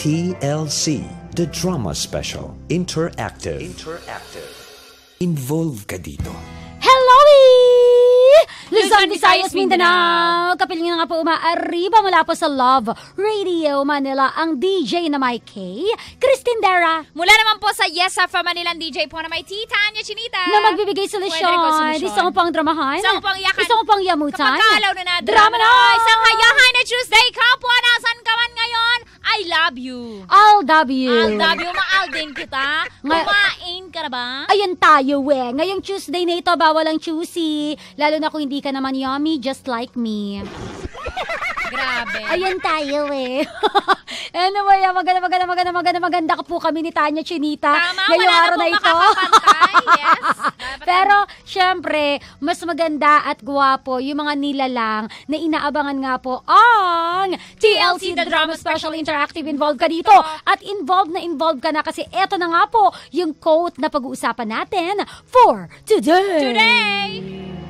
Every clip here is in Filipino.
TLC, The Drama Special, Interactive. Involve ka dito. Hello! Luzon, Visayas, Mindanao! Kapiling nga po umaariba mula po sa Love Radio Manila ang DJ na may K, Christine Dara. Mula naman po sa Yes FM Manila DJ po na may Tanya Chinita. Na magbibigay solusyon. Isa mo pang dramahan. Isa mo pang yakan. Isa mo pang yamutan. Kapag kalaw na drama na. Isang hayahay na Tuesday. Kapwa, nasan ka man ngayon? I love you. I'll love you. I'll love you. Maal din kita. Kumain ka na ba? Ayan tayo ngayong Tuesday na ito, bawal ang choosy. Lalo na kung hindi ka naman yummy, just like me. Grabe. Ayan tayo Anyway, maganda ka po kami ni Tanya Chinita. Tama, ngayong araw na ito. Yes. Pero, syempre, mas maganda at gwapo yung mga nilalang na inaabangan nga po ang TLC The Drama Special Interactive. Involved ka dito. At involved ka na kasi eto na nga po yung quote na pag-uusapan natin for today.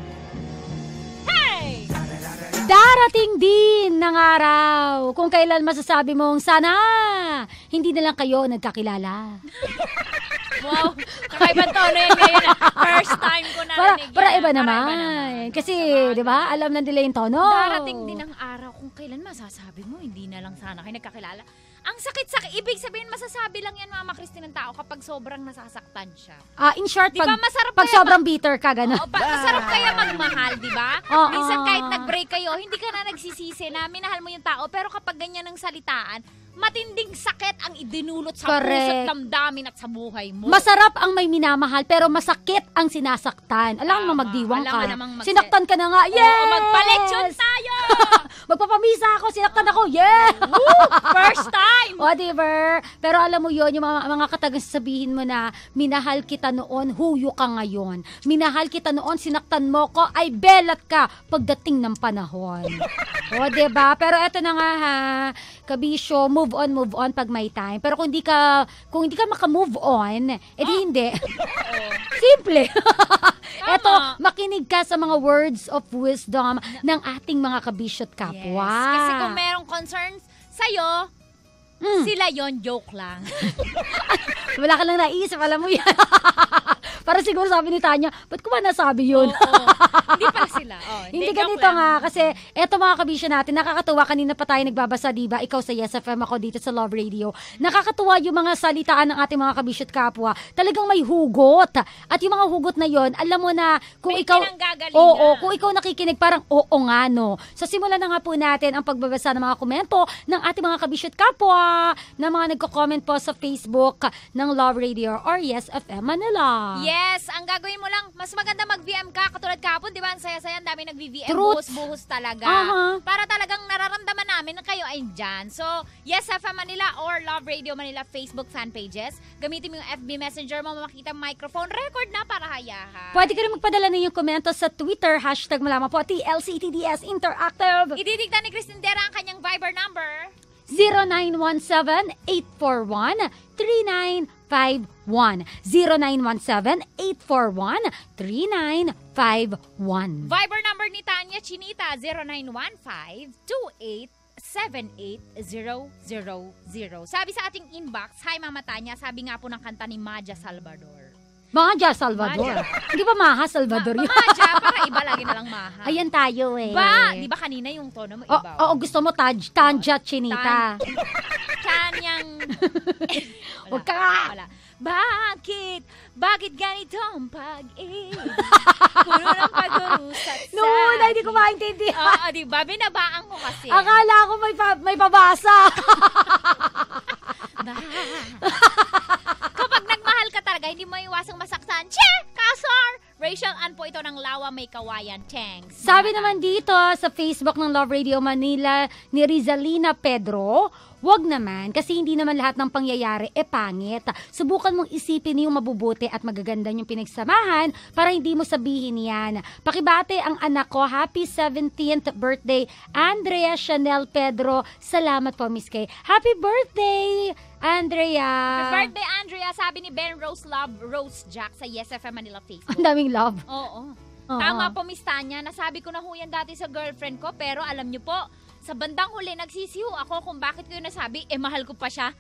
Darating din ng araw kung kailan masasabi mong sana hindi na lang kayo nagkakilala. Wow, kakaibang tono yan ngayon. First time ko narinig. Para iba naman. Kasi, di ba, alam na nila yung tono. Darating din ang araw kung kailan masasabi mo hindi na lang sana kayo nagkakilala. Ang sakit-sakit. Ibig sabihin, masasabi lang yan, Mama Christine, ng tao kapag sobrang nasasaktan siya. In short, diba, pag sobrang bitter ka, gano'n. Masarap kaya magmahal, di ba? Minsan kahit nag-break kayo, hindi ka na nagsisisi na minahal mo yung tao. Pero kapag ganyan ang salitaan, matinding sakit ang idinulot sa puso't damdamin at sa buhay mo. Masarap ang may minamahal, pero masakit ang sinasaktan. Alam mo, magdiwang ka. Sinaktan ka na nga. Yeah! Magpa-lechon tayo! Magpapamisa ako, sinaktan ako. Yeah! First time! Whatever. Pero alam mo yon, yung mga katagang sabihin mo na, minahal kita noon, huyo ka ngayon. Minahal kita noon, sinaktan mo ko, ay belat ka pagdating ng panahon. Diba? Pero eto na nga kabisyo, move on pag may time. Pero kung hindi ka maka-move on, edi hindi. Simple. Eto, makinig ka sa mga words of wisdom ng ating mga kabisyo't kapwa. Yes. Kasi kung merong concerns sa'yo, sila yon, joke lang. Wala ka lang naisip, alam mo yan. Para siguro sabi ni Tanya, ba't ko ba nasabi yun? Hindi pala sila. Hindi ganito nga, kasi eto mga kabisyo natin, nakakatuwa, kanina pa tayo nagbabasa, diba? Ikaw sa Yes FM, ako dito sa Love Radio. Nakakatuwa yung mga salitaan ng ating mga kabisyo at kapwa. Talagang may hugot. At yung mga hugot na yon, alam mo na, kung may ikaw, kung ikaw nakikinig, parang oo nga, no. So simulan na nga po natin ang pagbabasa ng mga komento ng ating mga kabisyo at kapwa, na mga nagko-comment po sa Facebook ng Love Radio or Yes FM Manila. Yes, ang gagawin mo lang, mas maganda mag-VM ka, katulad kahapon, di ba? Ang saya-saya, ang dami nag-VM, buhos-buhos talaga. Para talagang nararamdaman namin na kayo ay dyan. So, Yes FM Manila or Love Radio Manila Facebook fan pages. Gamitin mo yung FB Messenger mo, makikita microphone, record na para hayahan. Pwede ka rin magpadala ng yung komento sa Twitter, hashtag malaman po, TLCTDS Interactive. Ididigtan ni Christine Dera ang kanyang Viber number. 0917-841-3951. 0917-841-3951. Viber number ni Tanya Chinita, 0915-2878-000. Sabi sa ating inbox, hi Mama Tanya, sabi nga po ng kanta ni Maja Salvador. Maja Salvador. Hindi ba Maha Salvador yun? Maja, para iba lagi na lang Maha. Ayan tayo Di ba kanina yung tono mo iba? Oo, gusto mo Tanja Chinita. Tanyang... Huwag ka! Wala. Bakit ganito ang pag-ibig? Puno ng pag-urusat sa... Noon, hindi ko maintindihan. Di ba? Binabaan ko kasi. Akala ko may pabasa. Kapag nagmahal ka talaga, hindi mo iwasang masaktan. Kasar! Rachel Ann po ito ng Lawa May Kawayan. Thanks. Sabi naman dito sa Facebook ng Love Radio Manila ni Rizalina Pedro, wag naman, kasi hindi naman lahat ng pangyayari pangit. Subukan mong isipin yung mabubuti at magaganda yung pinagsamahan para hindi mo sabihin yan. Pakibate ang anak ko, happy 17th birthday, Andrea Chanel Pedro. Salamat po, Miss Kay. Happy birthday, Andrea. Happy birthday, Andrea. Sabi ni Ben Rose Love Rose Jack sa Yes FM Manila Facebook. Ang daming love. Oo. Tama po, Miss Tanya. Nasabi ko na ho yan dati sa girlfriend ko, pero alam niyo po, sa bandang huli, nagsisiho ako kung bakit ko yun nasabi, mahal ko pa siya.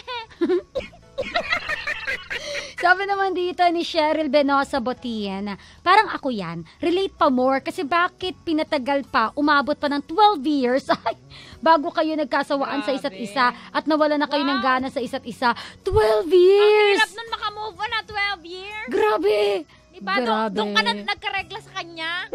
Sabi naman dito ni Cheryl Benosa Botian, parang ako yan, relate pa more kasi bakit pinatagal pa, umabot pa ng 12 years bago kayo nagkasawaan sa isa't isa at nawala na kayo ng gana sa isa't isa. 12 years! Ang hirap nun makamove on na 12 years. Grabe! Diba? Doon ka na nagkaregla sa kanya.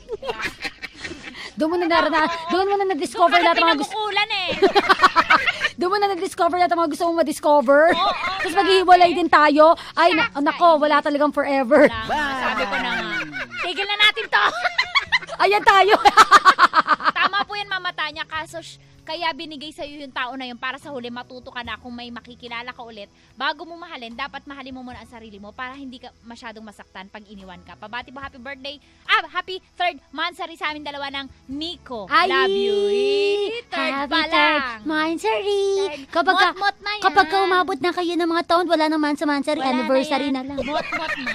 Doon mo na na-discover lahat ng mga gusto. Doon mo na na-discover lahat ng mga gusto mong ma-discover. Tapos maghihiwalay din tayo. Ay, nako, wala talagang forever. Sabi ko na nga. Tigil na natin to. Ayan tayo. Tama po yan, Mama Tanya. Kaso, kaya binigay sa'yo yung tao na yun para sa huli matuto ka na kung may makikilala ka ulit. Bago mo mahalin, dapat mahalin mo muna ang sarili mo para hindi ka masyadong masaktan pag iniwan ka. Pabati po, happy birthday. Happy 3rd monthsary sa amin dalawa ng Nico. Love you. Third pa lang. Monthsary. Mot-mot na yan. Kapag umabot na kayo ng mga taon, wala nang monthsary, anniversary na lang. Mot-mot na.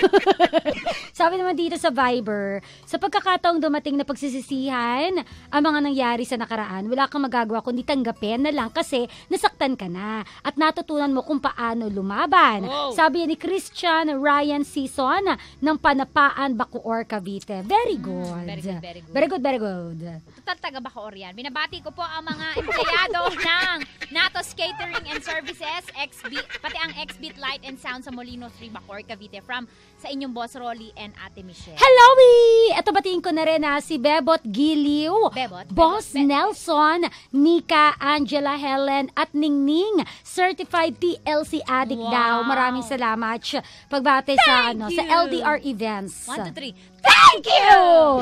Sabi naman dito sa Viber, sa pagkakataong dumating na pagsisisihan ang mga nangyari sa nakaraan, wala kang magagawa kundi tanggapin na lang kasi nasaktan ka na at natutunan mo kung paano lumaban. Wow. Sabi ni Christian Ryan Season ng Panapaan, Bacoor, Cavite. Very good. Very good. Total taga Bacoor yan. Binabati ko po ang mga empleyado ng Natos Catering and Services, pati ang X-Beat Light and Sound sa Molino 3, Bacoor, Cavite from sa inyong boss Rolly and Ate Michelle. Hello! Ito batiin ko na rin si Bebot Giliw, Boss Nelson, Nika, Angela, Helen, at Ningning, certified TLC addict daw. Maraming salamat. Pagbate sa LDR events. 1, 2, 3. Thank you!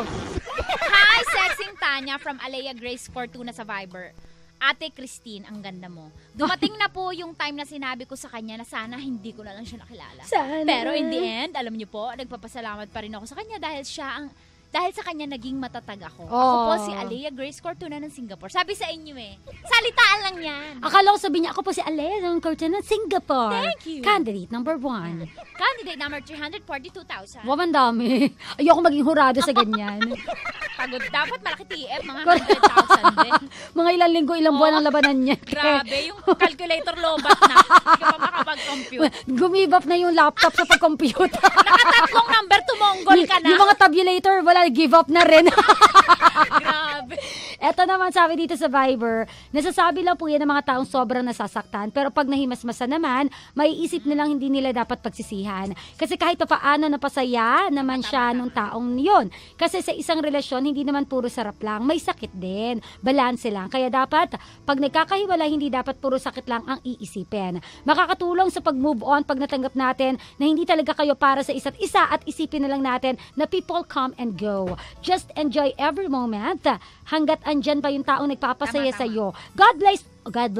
Hi, Sexing Tanya from Alea Grace Fortuna sa Viber. Ate Christine, ang ganda mo. Dumating na po yung time na sinabi ko sa kanya na sana hindi ko na lang siya nakilala. Sana. Pero in the end, alam niyo po, nagpapasalamat pa rin ako sa kanya dahil sa kanya naging matatag ako. Ako po si Alea Grace Cortuna ng Singapore. Sabi sa inyo salitaan lang yan. Akala ko sabi niya, ako po si Alea ng Cortuna ng Singapore. Thank you. Candidate number 1. Candidate number 342,000. Wow, ang dami. Ayoko maging hurado sa ganyan. Pagod. Dapat malaki TF, mga 100,000 din. Mga ilang linggo, ilang buwan ang labanan niya. Grabe, yung calculator lobat na. Hindi ka pa makapag-compute. Gumibap na yung laptop sa pag-compute. Nakatatlong number, tumonggol ka na. Yung mga tabulator, wala, give up na rin. Grabe. Eto naman sabi dito sa Viber, nasasabi lang po yan ng mga taong sobrang nasasaktan, pero pag nahimasmasa naman, maiisip nilang hindi nila dapat pagsisihan. Kasi kahit pa paano napasaya naman siya nung taong yun. Kasi sa isang relasyon, hindi naman puro sarap lang, may sakit din. Balanse lang. Kaya dapat, pag nagkakahiwalay, hindi dapat puro sakit lang ang iisipin. Makakatulong sa pag-move on pag natanggap natin na hindi talaga kayo para sa isa't isa at isipin na lang natin na people come and go. Just enjoy every moment hanggat andyan pa yung taong nagpapasaya sa iyo. God bless. God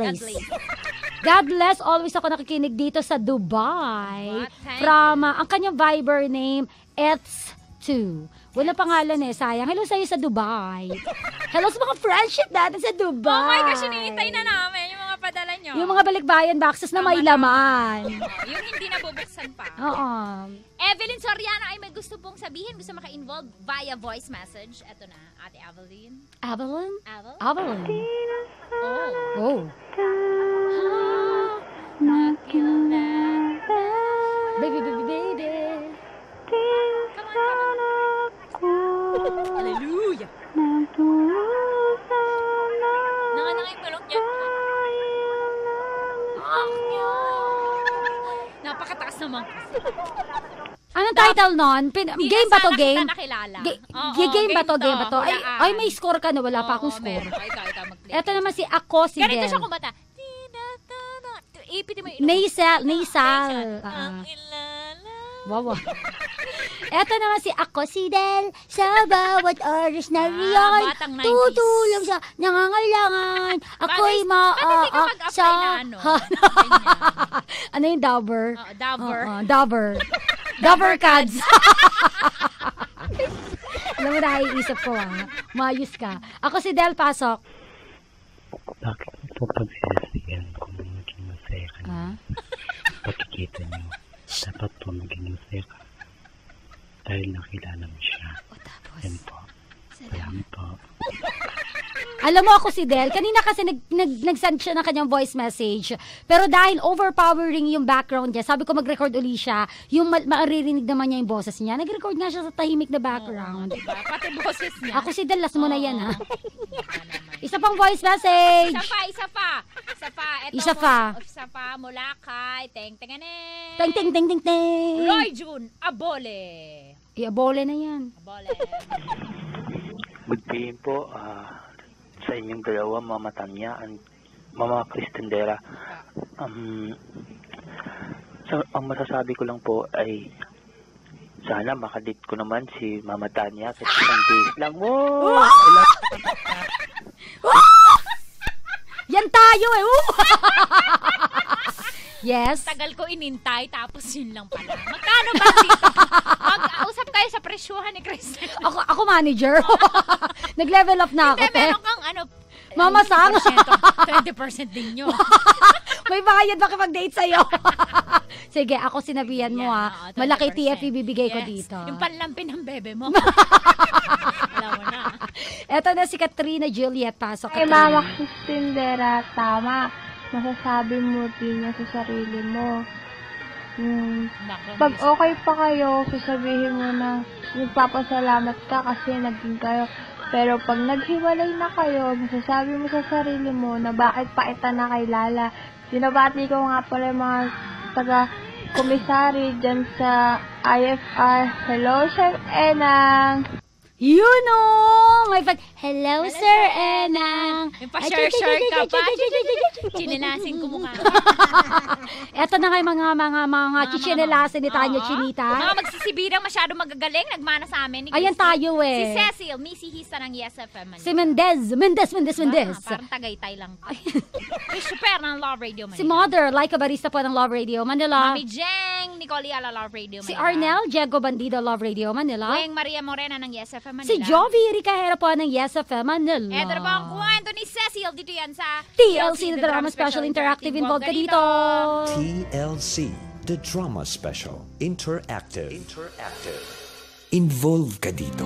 bless. Always ako nakikinig dito sa Dubai. From ang kanyang Viber name, It's2. Wala pangalan sayang. Hello sa'yo sa Dubai. Hello sa mga friendship natin sa Dubai. Oh my gosh, hinihintay na namin yung mga padala nyo. Yung mga balikbayan boxes na may laman. Yung hindi nabubuksan pa. Oo. Evelyn Soriano ay may gusto pong sabihin, gusto maka-involve via voice message. Eto na, Ate Evelyn. Evelyn? Oh. Baby. Come on. Hallelujah. Nanganangay balong yan. Napakataas naman. Anong title nun? Game ba to? Game? Game ba to? Ay, may score ka na. Wala pa akong score. Ikaw mag-play. Eto naman si Ako si Ganito Del. siya kumata. Ipiti mo yung Nasal. Wow. Eto naman si Ako si Del. Sa bawat oras na riyan, batang 90s. tutulong sa nangangailangan. Ako'y mag-apply na ano? Ano yung Dabber? Dabber. Dabber cards. Alam mo, naiisip ko Mayos ka. Ako si Del, pasok. Bakit po pagsisisihan kung maging masaya ka na? Pagkikita niyo, dapat po maging masaya ka. Dahil nakilala mo siya. Tapos. Yan po. Salamat po. Alam mo ako si Del, kanina kasi nag-send siya ng kanyang voice message. Pero dahil overpowering yung background niya, sabi ko mag-record uli siya, yung maririnig naman niya yung boses niya. Nag-record nga siya sa tahimik na background. Diba? Pati boses niya. Ako si Del, last mo na yan ha. Isa pang voice message. Isa pa. Ito Isa pa. Isa pa mula kay Teng-Tenganen. Teng. Roy Jun Abole. Iabole na yan. Abole. Magbihin po sa inyong dalawa, Mama Tanya and Mama Cristendera. Ang masasabi ko lang po ay sana makadate ko naman si Mama Tanya kasi isang days lang. Wow! Yan tayo eh. Yes. Tagal ko inintay, tapos yun lang pala. Magkano ba dito? Mag-usap kayo sa presyuhan ni Kristen. Ako manager. Nag-level up na ako. Hindi, meron kang Mama Sang. 20% din nyo. May bayad makipag-date sa'yo. Sige, ako sinabihan mo ha. 20%. Malaki TF ibibigay ko dito. Yung panlampi ng bebe mo. Alam mo na. Eto na si Katrina Juliet. Pasok. Ay, Mama Cristendera, tama. Masasabi mo din niya sa sarili mo. Pag okay pa kayo, sasabihin mo na nagpapasalamat ka kasi naging kayo. Pero pag naghiwalay na kayo, masasabi mo sa sarili mo na bakit pa ita na kay Lala. Sinabati ko nga pala yung mga taga-komisari dyan sa IFR. Hello, Chef Enang! You know! May hello, Sir Enang! Yung pa-share ka pa. Chinelasin ko mukha. Eto na nga yung mga chichinelasin ni Tanya Chinita. Mga magsisibirang masyado magagaling, nagmana sa amin. Ayan tayo eh. Si Cecil, Missy Hisa ng Yes FM. Si Mendez. Parang Tagaytay lang. Si Super ng Love Radio Manila. Si Mother, like a barista po ng Love Radio Manila. Mami Jeng, Nicole Ala Love Radio Manila. Si Arnel, Diego Bandido, Love Radio Manila. Weng Maria Morena ng Yes FM Manila. Si Jovi Ricahera po ng Yes FM Manila. Eto na ba ang kwento ni Cecil dito yan sa TLC, The Drama Special Interactive. Involved ka dito. TLC, The Drama Special Interactive. Involved ka dito.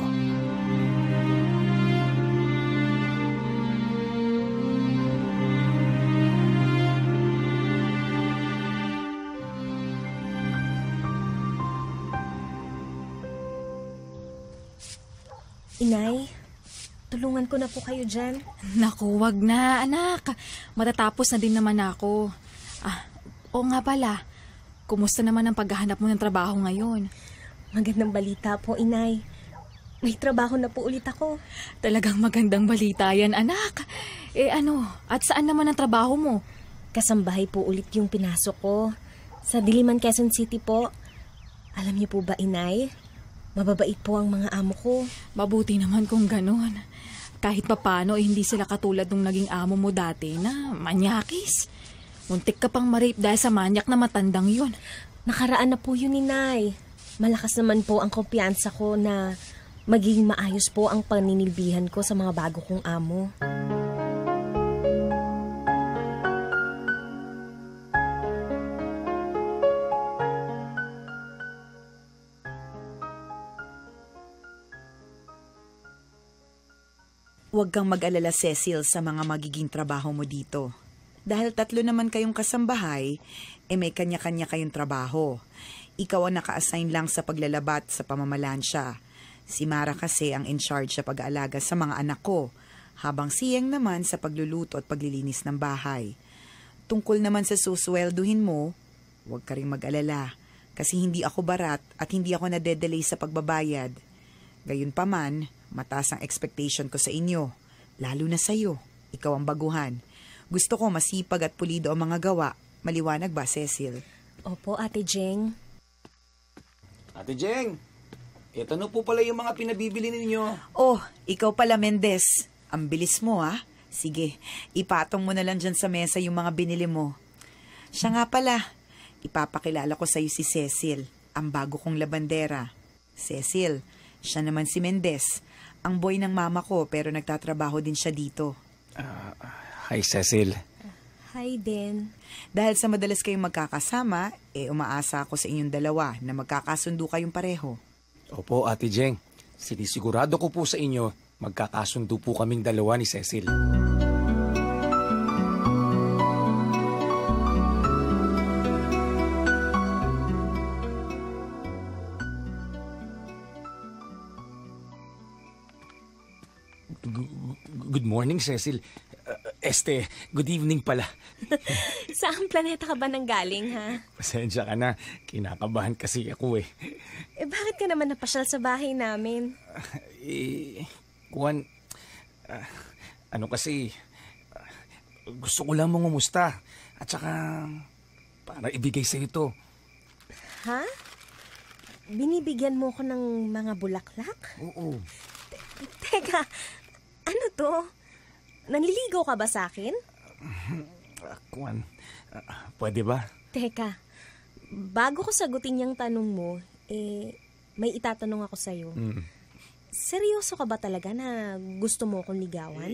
Inay, tulungan ko na po kayo dyan. Naku, wag na, anak. Matatapos na din naman ako. Oo nga pala. Kumusta naman ang paghahanap mo ng trabaho ngayon? Magandang balita po, Inay. May trabaho na po ulit ako. Talagang magandang balita yan, anak. At saan naman ang trabaho mo? Kasambahay po ulit yung pinasok ko. Sa Diliman, Quezon City po. Alam niyo po ba, Inay? Mababait po ang mga amo ko. Mabuti naman kung ganon. Kahit papano, hindi sila katulad nung naging amo mo dati na manyakis. Muntik ka pang ma-rape dahil sa manyak na matandang yun. Nakaraan na po yun, Inay. Malakas naman po ang kumpiyansa ko na magiging maayos po ang paninilbihan ko sa mga bago kong amo. Huwag kang mag-alala, Cecil, sa mga magiging trabaho mo dito. Dahil 3 naman kayong kasambahay, may kanya-kanya kayong trabaho. Ikaw ang naka-assign lang sa paglalabat sa pamamalansya. Si Mara kasi ang in charge sa pag-aalaga sa mga anak ko, habang siyang naman sa pagluluto at paglilinis ng bahay. Tungkol naman sa suswelduhin mo, huwag ka rin mag-alala, kasi hindi ako barat at hindi ako nadedelay sa pagbabayad. Gayunpaman, mataas ang expectation ko sa inyo, lalo na sa'yo. Ikaw ang baguhan. Gusto ko masipag at pulido ang mga gawa. Maliwanag ba, Cecil? Opo, Ate Jeng. Ate Jeng, ito na po pala yung mga pinabibili ninyo. Oh, ikaw pala, Mendez. Ang bilis mo, ha? Sige, ipatong mo na lang dyan sa mesa yung mga binili mo. Siya nga pala, ipapakilala ko sa'yo si Cecil, ang bago kong labandera. Cecil, siya naman si Mendez, ang boy ng mama ko pero nagtatrabaho din siya dito. Hi, Cecil. Hi, Den. Dahil sa madalas kayong magkakasama, umaasa ako sa inyong dalawa na magkakasundo kayong pareho. Opo, Ate Jeng. Sinisigurado ko po sa inyo magkakasundo po kaming dalawa ni Cecil. Good morning, Cecil. Good evening pala. Saan planeta ka ba nanggaling, ha? Pasensya ka na. Kinakabahan kasi ako eh. Bakit ka naman napasyal sa bahay namin? Juan, gusto ko lang mangumusta. At saka, para ibigay sa ito. Ha? Binibigyan mo ko ng mga bulaklak? Oo. Teka, ano to? Nanliligaw ka ba sa akin? Juan, pwede ba? Teka, bago ko sagutin yung tanong mo, may itatanong ako sa'yo. Seryoso ka ba talaga na gusto mo akong ligawan?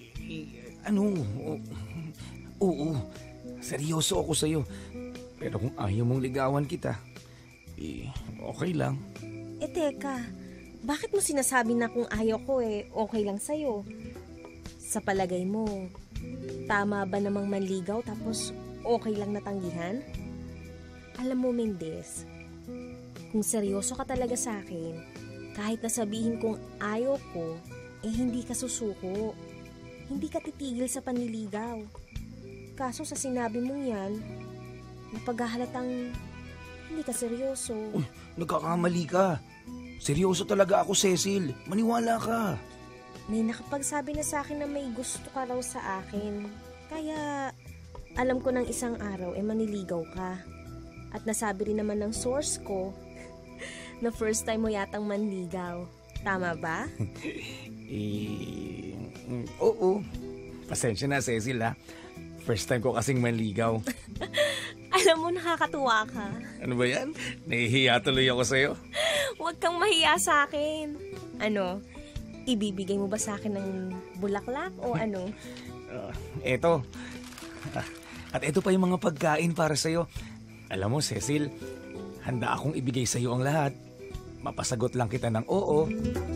Oo, seryoso ako sa'yo. Pero kung ayaw mong ligawan kita, okay lang. Teka, bakit mo sinasabi na kung ayaw ko okay lang sa'yo? Sa palagay mo, tama ba namang manligaw tapos okay lang natanggihan? Alam mo, Mendez, kung seryoso ka talaga sa akin, kahit nasabihin kong ayaw ko, hindi ka susuko. Hindi ka titigil sa panliligaw. Kaso sa sinabi mong yan, napaghahalatang hindi ka seryoso. Uy, nagkakamali ka. Seryoso talaga ako, Cecil. Maniwala ka. May nakapagsabi na sa akin na may gusto ka raw sa akin. Kaya alam ko ng isang araw maniligaw ka. At nasabi rin naman ng source ko na first time mo yatang manligaw. Tama ba? Oo. Pasensya na, Cecil, ha. First time ko kasing manligaw. Alam mo, nakakatuwa ka. Ano ba yan? Nahihiya tuloy ako sa'yo. Huwag kang mahiya sa akin. Ano? Ibibigay mo ba sa akin ng bulaklak o ano? Eto. At eto pa yung mga pagkain para sa'yo. Alam mo, Cecil, handa akong ibigay sa'yo ang lahat. Mapasagot lang kita ng oo.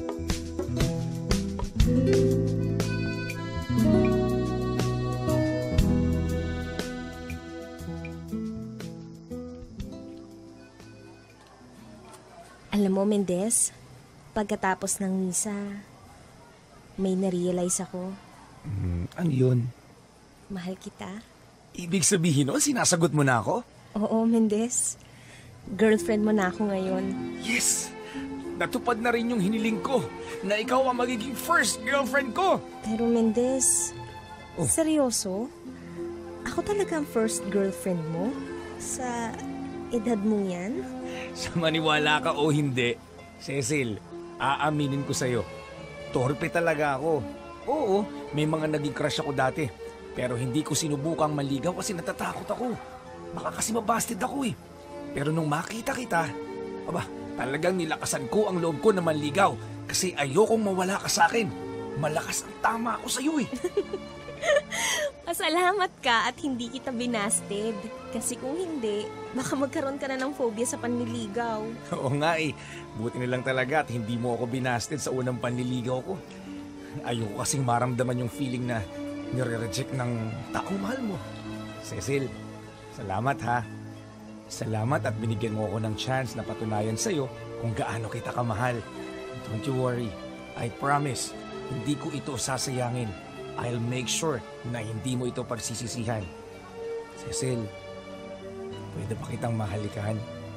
Alam mo, Mendez, pagkatapos ng misa, may narealize ako. Ano yun? Mahal kita. Ibig sabihin nun, sinasagot mo na ako? Oo, Mendez. Girlfriend mo na ako ngayon. Yes! Natupad na rin yung hiniling ko na ikaw ang magiging first girlfriend ko! Pero Mendez, seryoso? Ako talaga ang first girlfriend mo? Sa edad mong yan? Sa maniwala ka o hindi, Cecil, aaminin ko sa'yo. Torpe talaga ako. Oo, may mga naging crush ako dati. Pero hindi ko sinubukang maligaw kasi natatakot ako. Baka kasi mabasted ako eh. Pero nung makita kita, talagang nilakasan ko ang loob ko na manligaw kasi ayokong mawala ka sa akin. Malakas ang tama ako sa'yo eh. Pasalamat ka at hindi kita binasted. Kasi kung hindi, baka magkaroon ka na ng phobia sa panliligaw. Oo nga eh. Buti na lang talaga at hindi mo ako binasted sa unang panliligaw ko. Ayoko kasing maramdaman yung feeling na nire-reject ng taong mahal mo. Cecil, salamat ha. Salamat at binigyan mo ako ng chance na patunayan sa'yo kung gaano kita kamahal. Don't you worry. I promise, hindi ko ito sasayangin. I'll make sure na hindi mo ito pagsisisihan. Cecil, pwede ba kitang mahalikan?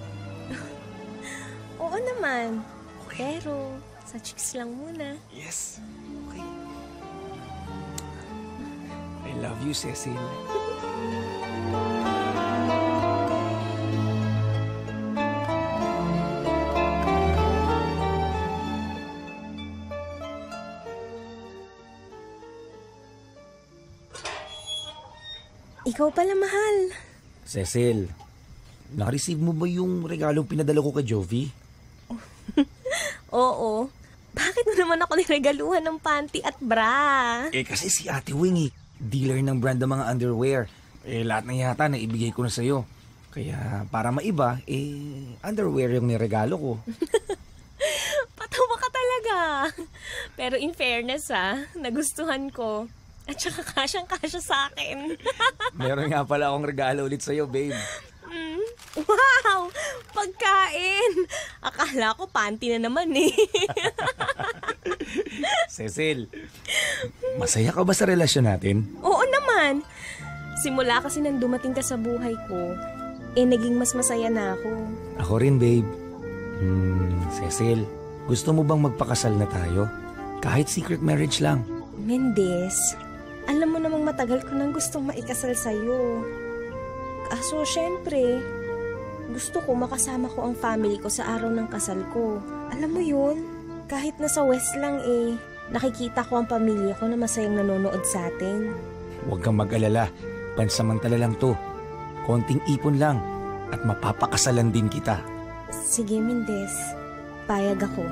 Oo naman. Okay. Pero sa chicks lang muna. Yes. Okay. I love you, Cecil. Ikaw pala, mahal. Cecil, na-receive mo ba yung regalong pinadala ko kay Jovi? Oo. Bakit mo naman ako niregaluhan ng panty at bra? Kasi si Ate Wing dealer ng brand ng mga underwear. Lahat na yata na ibigay ko na sa'yo. Kaya para maiba, underwear yung niregalo ko. Patawa ka talaga. ah. Pero in fairness nagustuhan ko. At saka kasyang-kasya sa akin. Meron nga pala akong regalo ulit sa'yo, babe. Wow! Pagkain! Akala ko panty na naman eh. Cecil, masaya ka ba sa relasyon natin? Oo naman. Simula kasi nang dumating ka sa buhay ko, naging mas masaya na ako. Ako rin, babe. Cecil, gusto mo bang magpakasal na tayo? Kahit secret marriage lang. Mendez, alam mo namang matagal ko nang gustong maikasal sa'yo. Kaso, syempre, gusto ko makasama ko ang family ko sa araw ng kasal ko. Alam mo yun, kahit nasa West lang nakikita ko ang pamilya ko na masayang nanonood sa atin. Huwag kang mag-alala, pansamantala lang to. Konting ipon lang at mapapakasalan din kita. Sige, Mendez, payag ako.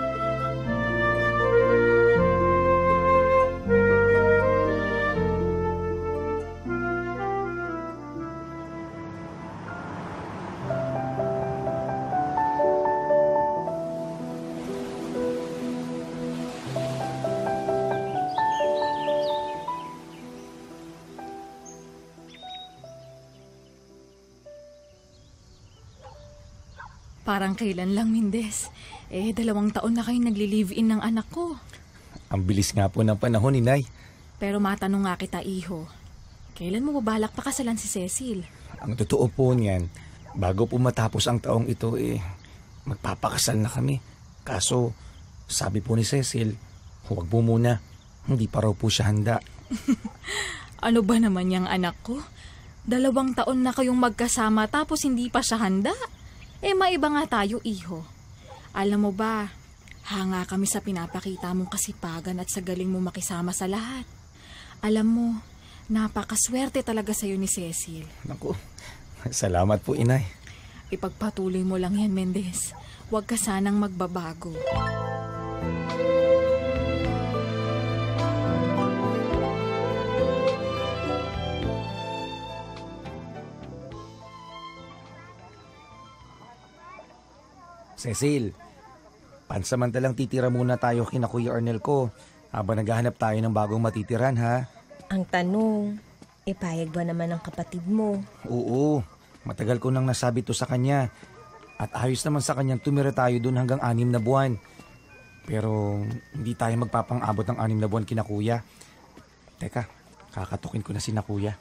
Parang kailan lang, Mendez. 2 taon na kayong nagli-live-in ng anak ko. Ang bilis nga po ng panahon, Inay. Pero matanong nga kita, Iho. Kailan mo babalak pakasalan si Cecil? Ang totoo po niyan, bago po matapos ang taong ito, magpapakasal na kami. Kaso, sabi po ni Cecil, huwag po muna. Hindi pa raw po siya handa. Ano ba naman yung anak ko? 2 taon na kayong magkasama tapos hindi pa siya handa? Maiba nga tayo, Iho. Alam mo ba, hanga kami sa pinapakita mong kasipagan at sa galing mo makisama sa lahat. Alam mo, napakaswerte talaga sa'yo ni Cecil. Naku, salamat po, Inay. Ipagpatuloy mo lang yan, Mendez. Huwag ka sanang magbabago. Cecil, pansamantalang titira muna tayo kina Kuya Arnel ko habang naghahanap tayo ng bagong matitiran, ha? Ang tanong, payag ba naman ang kapatid mo? Oo, matagal ko nang nasabi to sa kanya. At ayos naman sa kanyang tumira tayo dun hanggang 6 na buwan. Pero hindi tayo magpapang-abot ng 6 na buwan kina Kuya. Teka, kakatukin ko na si na Kuya.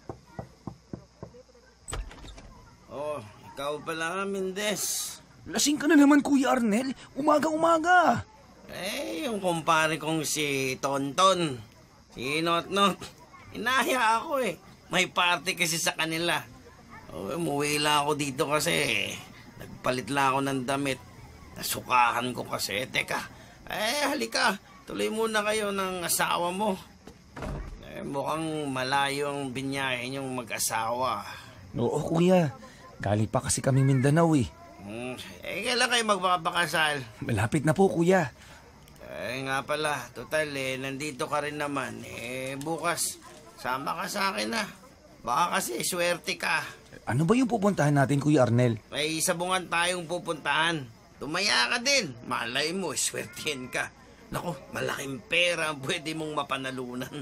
Oh, ikaw pala, Mendez. Lasing ka na naman, Kuya Arnel. Umaga-umaga. Yung kumpare kong si Tonton, si Notnot, inaya ako May party kasi sa kanila. Umuwi lang ako dito kasi nagpalit lang ako ng damit. Nasukahan ko kasi. Teka, halika. Tuloy muna kayo ng asawa mo. Mukhang malayo ang binyahe niyong mag-asawa. Oo, Kuya. Galing pa kasi kami Mindanao Kailan kayo magpapakasal? Malapit na po, Kuya. Nga pala, total nandito ka rin naman. Bukas, sama ka sa akin na. Baka kasi swerte ka. Ano ba yung pupuntahan natin, Kuya Arnel? May sabungan tayong pupuntahan. Tumaya ka din. Malay mo, swertihin ka. Naku, malaking pera ang pwede mong mapanalunan.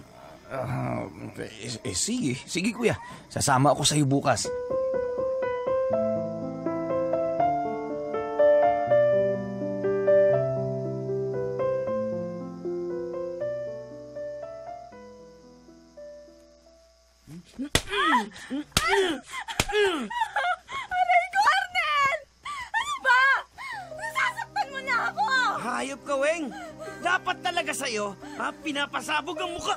Sige. Sige, Kuya. Sasama ako sa'yo bukas. Aray ko, Arnel! Ano ba? Nasasaktan mo na ako! Hayop ka, Weng! Dapat talaga sa'yo, pinapasabog ang mukha!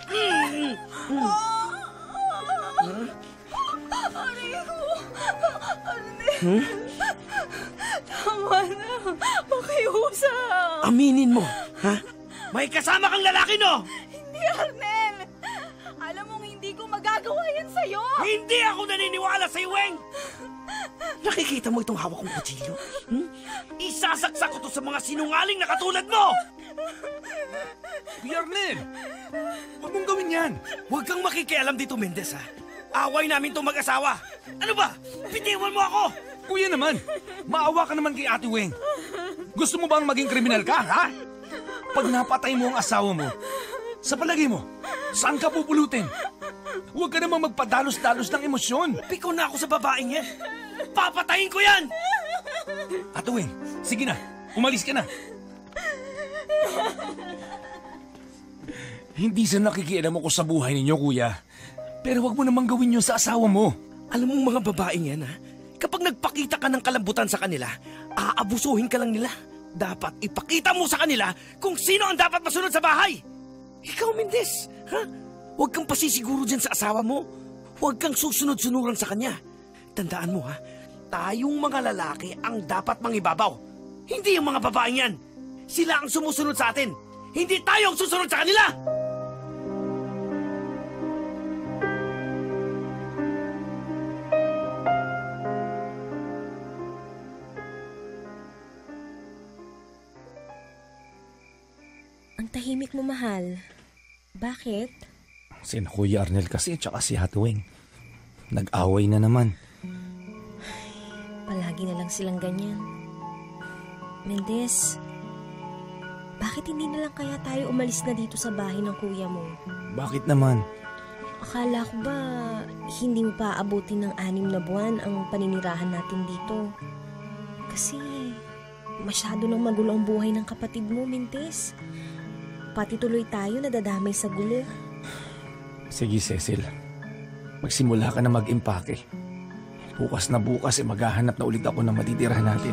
Aray ko! Arnel! Tama na! Makiusap! Aminin mo, ha? May kasama kang lalaki, no? Hindi, Arnel! Alam mong hindi ko magagawa yan sa'yo! Hindi ako naniniwala sa'yo, Weng! Nakikita mo itong hawak kong kutsilyo? Isasaksak ko to sa mga sinungaling na katulad mo! Kuya Arnel! Huwag mong gawin yan! Huwag kang makikialam dito, Mendez, ha? Away namin itong mag-asawa! Ano ba? Bitiwan mo ako! Kuya naman! Maawa ka naman kay Ate Weng! Gusto mo bang maging kriminal ka, ha? Pag napatay mo ang asawa mo, sa palagay mo, saan ka pupulutin? Huwag ka namang magpadalos-dalos ng emosyon. Piko na ako sa babaeng yan. Papatayin ko yan! Ate Weng, sige na. Umalis ka na. Hindi sa nakikialam ako sa buhay ninyo, kuya. Pero wag mo namang gawin yun sa asawa mo. Alam mo mga babaeng yan, ha? Kapag nagpakita ka ng kalambutan sa kanila, aabusuhin ka lang nila. Dapat ipakita mo sa kanila kung sino ang dapat masunod sa bahay. Ikaw, Mendez, ha? Huwag kang pasisiguro dyan sa asawa mo. Huwag kang susunod-sunuran sa kanya. Tandaan mo, ha? Tayong mga lalaki ang dapat mangibabaw. Hindi yung mga babaeng yan. Sila ang sumusunod sa atin. Hindi tayo ang susunod sa kanila! Ang tahimik mo, mahal. Bakit? Sina Kuya Arnel kasi tsaka si Ate Weng. Nag-away na naman. Palagi na lang silang ganyan. Mendez, bakit hindi na lang kaya tayo umalis na dito sa bahay ng kuya mo? Bakit naman? Akala ko ba hindi mo pa abutin ng 6 na buwan ang paninirahan natin dito? Kasi masyado nang magulo ang buhay ng kapatid mo, Mendez. Pati tuloy tayo nadadamay sa gulo. Sige, Cecil. Magsimula ka na mag-impake. Bukas na bukas maghahanap na ulit ako ng matitirahan natin.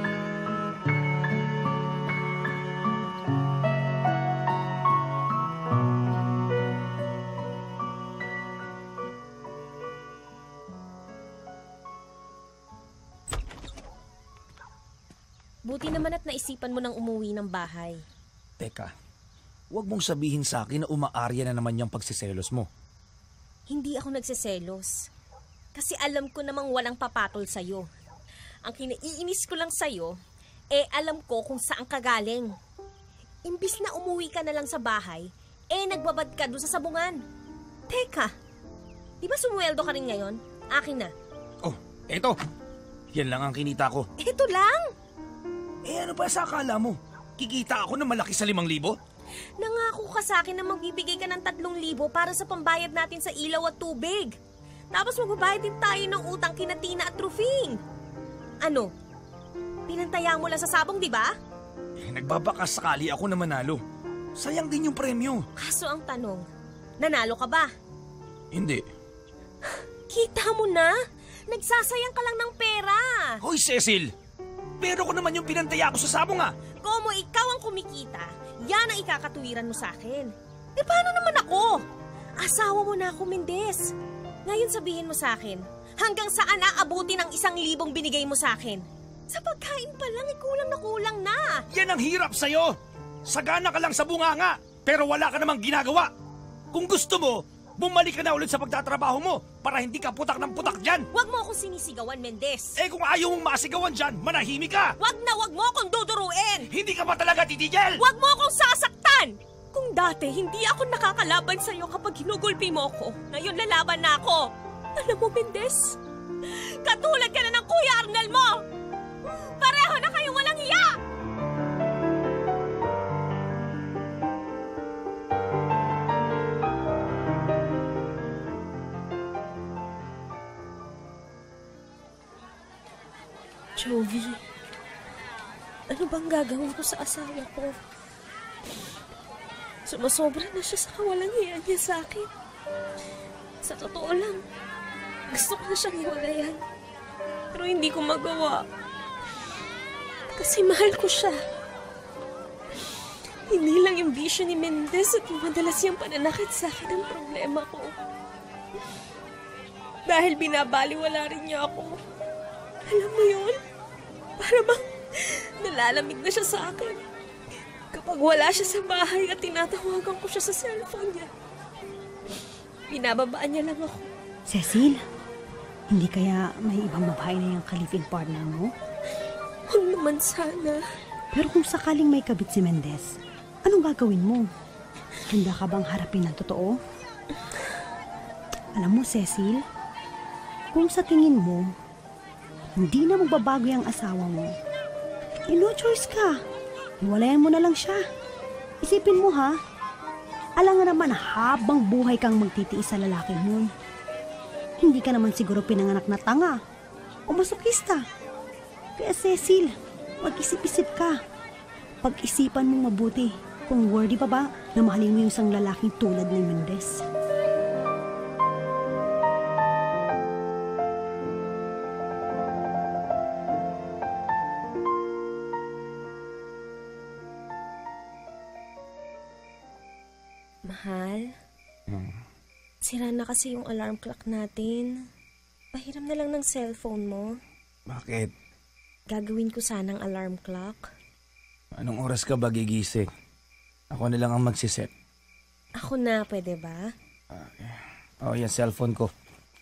Buti naman at naisipan mo nang umuwi ng bahay. Teka, huwag mong sabihin sa akin na umaarya na naman yung pagsiselos mo. Hindi ako nagsiselos. Kasi alam ko namang walang papatol sa'yo. Ang kinaiinis ko lang sa'yo, alam ko kung saan ka galing. Imbis na umuwi ka na lang sa bahay, nagbabad ka doon sa sabungan. Teka, di ba sumuweldo ka rin ngayon? Akin na. Oh, eto. Yan lang ang kinita ko. Ito lang? Ano pa sa akala mo? Kikita ako ng malaki sa 5,000? Nangako ka sa akin na magbibigay ka ng 3,000 para sa pambayad natin sa ilaw at tubig. Tapos magbabayad din tayo ng utang kina Tina at Rufing. Ano? Pinantaya mo lang sa sabong, di ba? Nagbabakas sakali ako na manalo. Sayang din yung premyo. Kaso ang tanong, nanalo ka ba? Hindi. Kita mo na? Nagsasayang ka lang ng pera. Hoy, Cecil! Pero ko naman yung pinantaya ko sa sabong, Como ikaw ang kumikita, yan ang ikakatuwiran mo sa akin. Paano naman ako? Asawa mo na ako, Mendez. Ngayon sabihin mo sa akin, hanggang saan aabuti ng 1,000 binigay mo sa akin? Sa pagkain pa lang, kulang na kulang na. Yan ang hirap sa'yo. Sagana ka lang sa bunganga, pero wala ka namang ginagawa. Kung gusto mo, bumalik ka na ulit sa pagtatrabaho mo para hindi ka putak ng putak dyan. Huwag mo akong sinisigawan, Mendez. Kung ayaw mong masigawan dyan, manahimik ka. Huwag mo akong duduruin. Hindi ka ba talaga titigil? Huwag mo akong sasaktan. Kung dati hindi ako nakakalaban sa'yo kapag hinugulpi mo ako, ngayon lalaban na ako. Alam mo, Mendez, katulad ka na ng Kuya Arnel mo. Pareho na kayong walang hiya. Joey, ano bang gagawin ko sa asawa ko? Sumasobra na siya sa kawalang-hiya niya sa akin. Sa totoo lang, gusto ko na siyang hiwalayan. Pero hindi ko magawa. Kasi mahal ko siya. Hindi lang yung bisyo ni Mendez at yung madalas yung pananakit sa akin ang problema ko. Dahil binabaliwala rin niya ako. Alam mo yun? Para bang nalalamig na siya sa akin. Kapag wala siya sa bahay at tinatawagan ko siya sa cellphone niya, binababaan niya lang ako. Cecil, hindi kaya may ibang babae na yung ka-live-in partner mo? Huwag naman sana. Pero kung sakaling may kabit si Mendez, anong gagawin mo? Handa ka bang harapin ng totoo? Alam mo, Cecil, kung sa tingin mo, hindi na magbabago yung asawa mo, no choice ka. Iwalayan mo na lang siya. Isipin mo ha, alam nga naman habang buhay kang magtitiis sa lalaki mo. Hindi ka naman siguro pinanganak na tanga o masokista. Kaya Cecil, mag-isip-isip ka. Pag-isipan mong mabuti kung worthy pa ba na mahalin mo yung isang lalaking tulad ng Mendez. Mahal? Sira na kasi yung alarm clock natin. Pahiram na lang ng cellphone mo. Bakit? Gagawin ko sanang alarm clock. Anong oras ka ba gigising? Ako na lang ang magsiset. Ako na, pwede ba? Okay. Yan cellphone ko.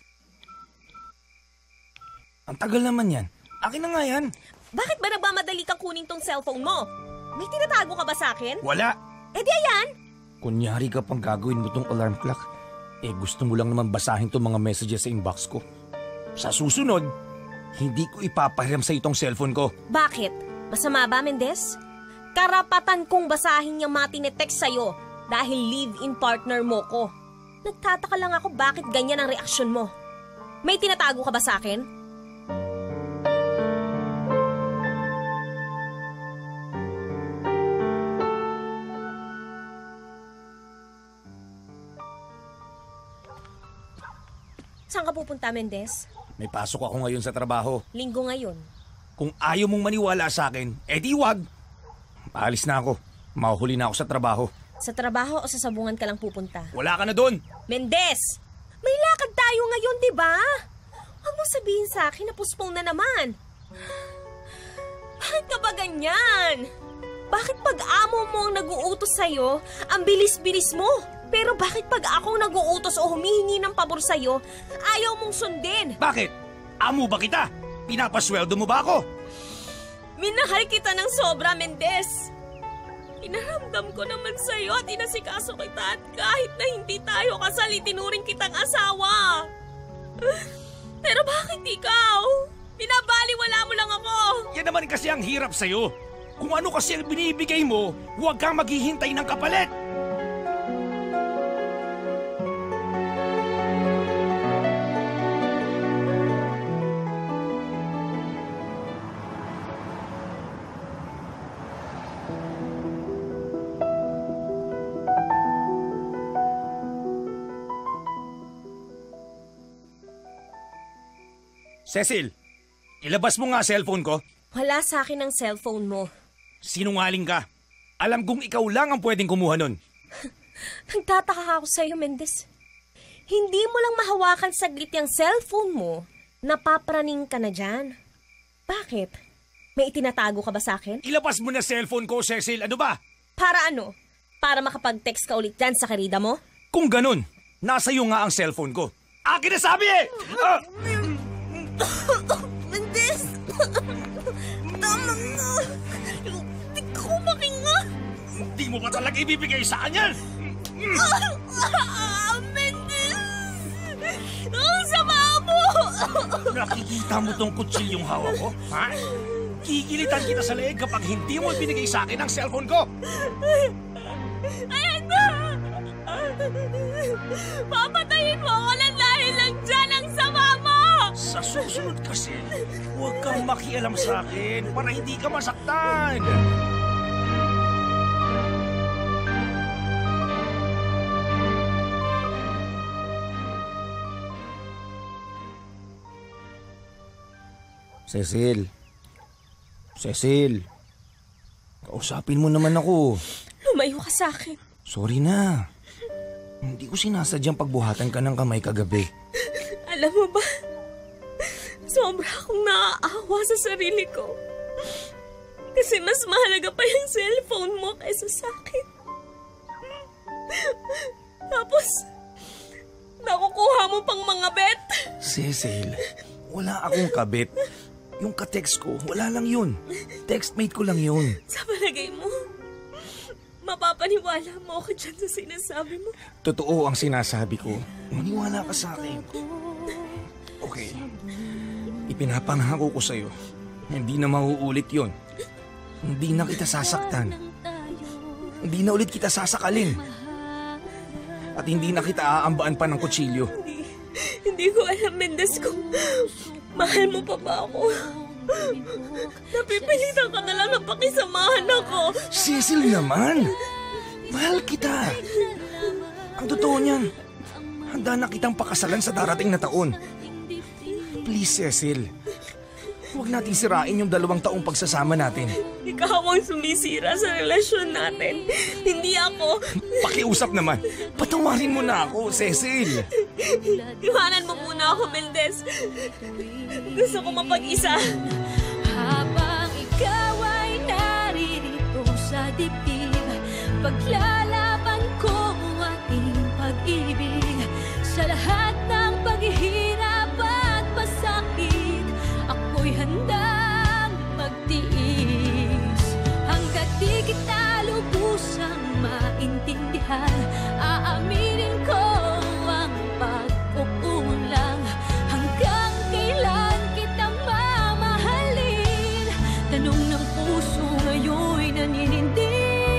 Ang tagal naman yan. Akin na nga yan. Bakit ba nagmamadali kang kunin tong cellphone mo? May tinatago ka ba sa akin? Wala. Eh di ayan! Kunyari ka pang gagawin mo tong alarm clock. Gusto mo lang naman basahin tong mga messages sa inbox ko. Sa susunod, hindi ko ipapahiram sa itong cellphone ko. Bakit? Masama ba, Mendez? Karapatan kong basahin yung mga tinetext sa'yo dahil live-in partner mo ko. Nagtataka lang ako bakit ganyan ang reaksyon mo. May tinatago ka ba sa akin? Saan ka pupunta, Mendez? May pasok ako ngayon sa trabaho. Linggo ngayon. Kung ayaw mong maniwala sa akin, di wag. Paalis na ako. Mahuhuli na ako sa trabaho. Sa trabaho o sa sabungan ka lang pupunta? Wala ka na doon. Mendez! May lakad tayo ngayon, di ba? Huwag mo sabihin sa akin na postpone na naman. Bakit ka ba ganyan? Bakit pag amo mo ang nag-uutos sa'yo, ang bilis-bilis mo? Pero bakit pag ako nag-uutos o humihingi ng pabor sa'yo, ayaw mong sundin? Bakit? Amo ba kita? Pinapasweldo mo ba ako? Minahal kita ng sobra, Mendez. Inaramdam ko naman sa'yo at inasikaso kita at kahit na hindi tayo kasal, itinuring kitang asawa. Pero bakit ikaw? Binabaliwala mo lang ako. Yan naman kasi ang hirap sa'yo. Kung ano kasi ang binibigay mo, huwag kang maghihintay ng kapalit. Cecil, ilabas mo nga cellphone ko. Wala sa akin ang cellphone mo. Sinungaling ka. Alam kong ikaw lang ang pwedeng kumuha nun. Nagtataka ako sa'yo, Mendez. Hindi mo lang mahawakan saglit yung cellphone mo, napapraning ka na dyan. Bakit? May itinatago ka ba sa akin? Ilabas mo na cellphone ko, Cecil. Ano ba? Para ano? Para makapag-text ka ulit dyan sa karida mo? Kung ganun, nasa iyo nga ang cellphone ko. Akin na sabi eh! Mendez! Tama na! Hindi ko makinga! Hindi mo ba talaga ibibigay sa kanya? Mendez! Ang sama mo! Nakikita mo tong kutsilyong hawak ko? Ha? Kikilitan kita sa leeg kapag hindi mo ibinigay sa akin ang cellphone ko! Ayan na! Papatayin mo ako lang dahil lang dyan ang sama mo! Sa susunod kasi, huwag kang makialam sa akin para hindi ka masaktan. Cecil. Cecil. Kausapin mo naman ako. Lumayo ka sa akin. Sorry na. Hindi ko sinasadyang pagbuhatan ka ng kamay kagabi. Alam mo ba, sobra akong naaawa sa sarili ko. Kasi mas mahalaga pa yung cellphone mo kaysa sa akin. Tapos, nakukuha mo pang mga bet. Cecil, wala akong kabit. Yung ka-text ko, wala lang yun. Textmate ko lang yun. Sa palagay mo, mapapaniwala mo ako dyan sa sinasabi mo? Totoo ang sinasabi ko. Maniwala ka sa akin. Okay. Ipinapangako ko sa'yo. Hindi na mauulit yon. Hindi na kita sasaktan. Hindi na ulit kita sasakalin. At hindi na kita aambaan pa ng kutsilyo. Hindi ko alam, Mendez, kung mahal mo pa ba ako. Napipilitan ka na lang na pakisamahan ako. Cecil naman! Mahal kita. Ang totoo niyan, handa na kitang pakasalan sa darating na taon. Please, Cecil. Huwag nating sirain yung 2 taong pagsasama natin. Ikaw ang sumisira sa relasyon natin. Hindi ako. Pakiusap naman. Patawarin mo na ako, Cecil. Iwanan mo muna ako, Mendez. Gusto ko mapag-isa. Habang ikaw ay naririto sa dibdib, paglalaban ko ating pag-ibig. Sa lahat ng paghihirap at pasakit, ako'y handang magtiis. Hanggat di kita lubusang maintindihan, aaminin ko ang pagkukulang. Hanggang kailan kita mamahalin? Tanong ng puso ngayon'y naninindig.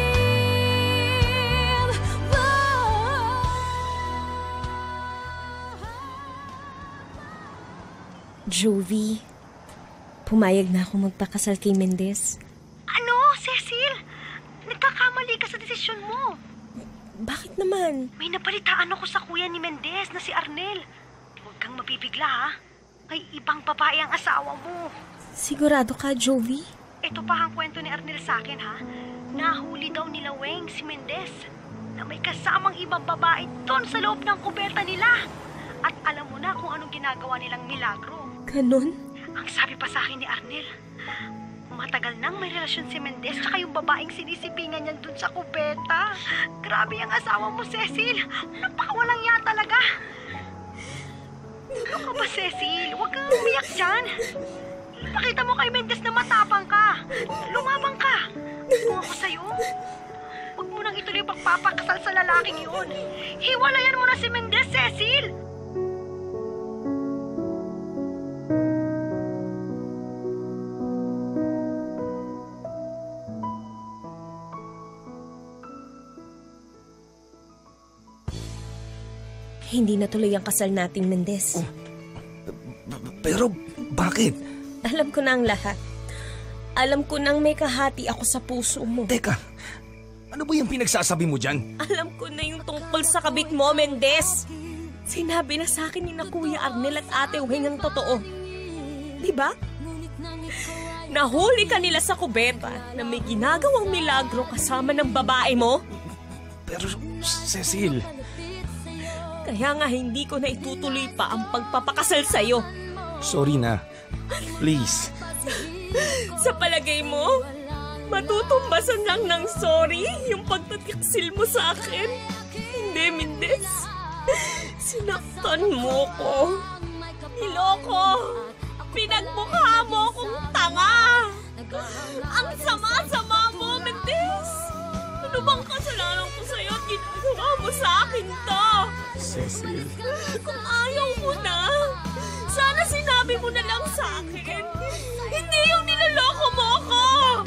Jovi, pumayag na ako magpakasal kay Mendez. Ano, Cecil? Nagkakamali ka sa desisyon mo. Bakit naman? May napalitaan ako sa kuya ni Mendez na si Arnel. Huwag kang mabibigla, ha? May ibang babae ang asawa mo. Sigurado ka, Jovi? Ito pa ang kwento ni Arnel sa akin, ha? Nahuli daw nila Weng si Mendez na may kasamang ibang babae doon sa loob ng kuberta nila. At alam mo na kung anong ginagawa nilang milagro. Ganon? Ang sabi pa sa akin ni Arnel, matagal nang may relasyon si Mendez tsaka yung babaeng sinisipingan niyan dun sa kubeta. Grabe ang asawa mo, Cecil. Napakawalang yan talaga. Ano ka ba, Cecil? Huwag kang umiyak dyan. Ipakita mo kay Mendez na matapang ka. Lumabang ka. Kung ako sa'yo, huwag mo nang ituloy pagpapakasal sa lalaking yun. Hiwalayan mo na si Mendez, Cecil. Hindi natuloy ang kasal nating Mendez. Pero bakit? Alam ko na ang lahat. Alam ko nang may kahati ako sa puso mo. Teka, ano ba yung pinagsasabi mo dyan? Alam ko na yung tungkol sa kabit mo, Mendez. Sinabi na sa akin ni na Kuya Arnel at Ate Weng ang totoo. Diba? Nahuli ka nila sa kubeta na may ginagawang milagro kasama ng babae mo. Pero, Cecil... Kaya nga hindi ko na itutuloy pa ang pagpapakasal sa'yo. Sorry na. Please. Sa palagay mo, matutumbasan lang ng sorry yung pagtatiksil mo sa akin? Hindi, Mendez. Sinaktan mo ko. Niloko. Pinagmukha mo akong tanga. Ang sama-sama mo, Mendez. Ano bang kasalanan ko sa'yo at ginagawa mo sa akin to? Cecil. Kung ayaw mo na, sana sinabi mo na lang sa akin. Hindi yung niloloko mo ako.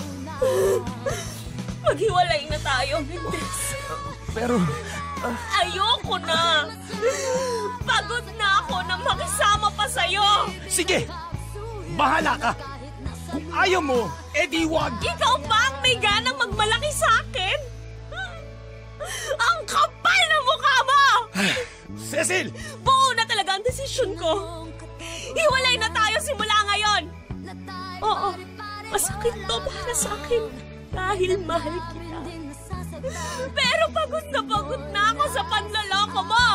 Maghiwalay na tayo, Mendez. Pero... Ayoko na. Pagod na ako na makisama pa sa'yo. Sige! Bahala ka! Kung ayaw mo, edi wag! Ikaw ba ang may ganang magmalaki sa akin? Ang kapal na mukha mo! Cecil! Buo na talaga ang desisyon ko. Hiwalay na tayo simula ngayon. Oo, masakit to para sa akin dahil mahal kita. Pero pagod na ako sa panloloko mo.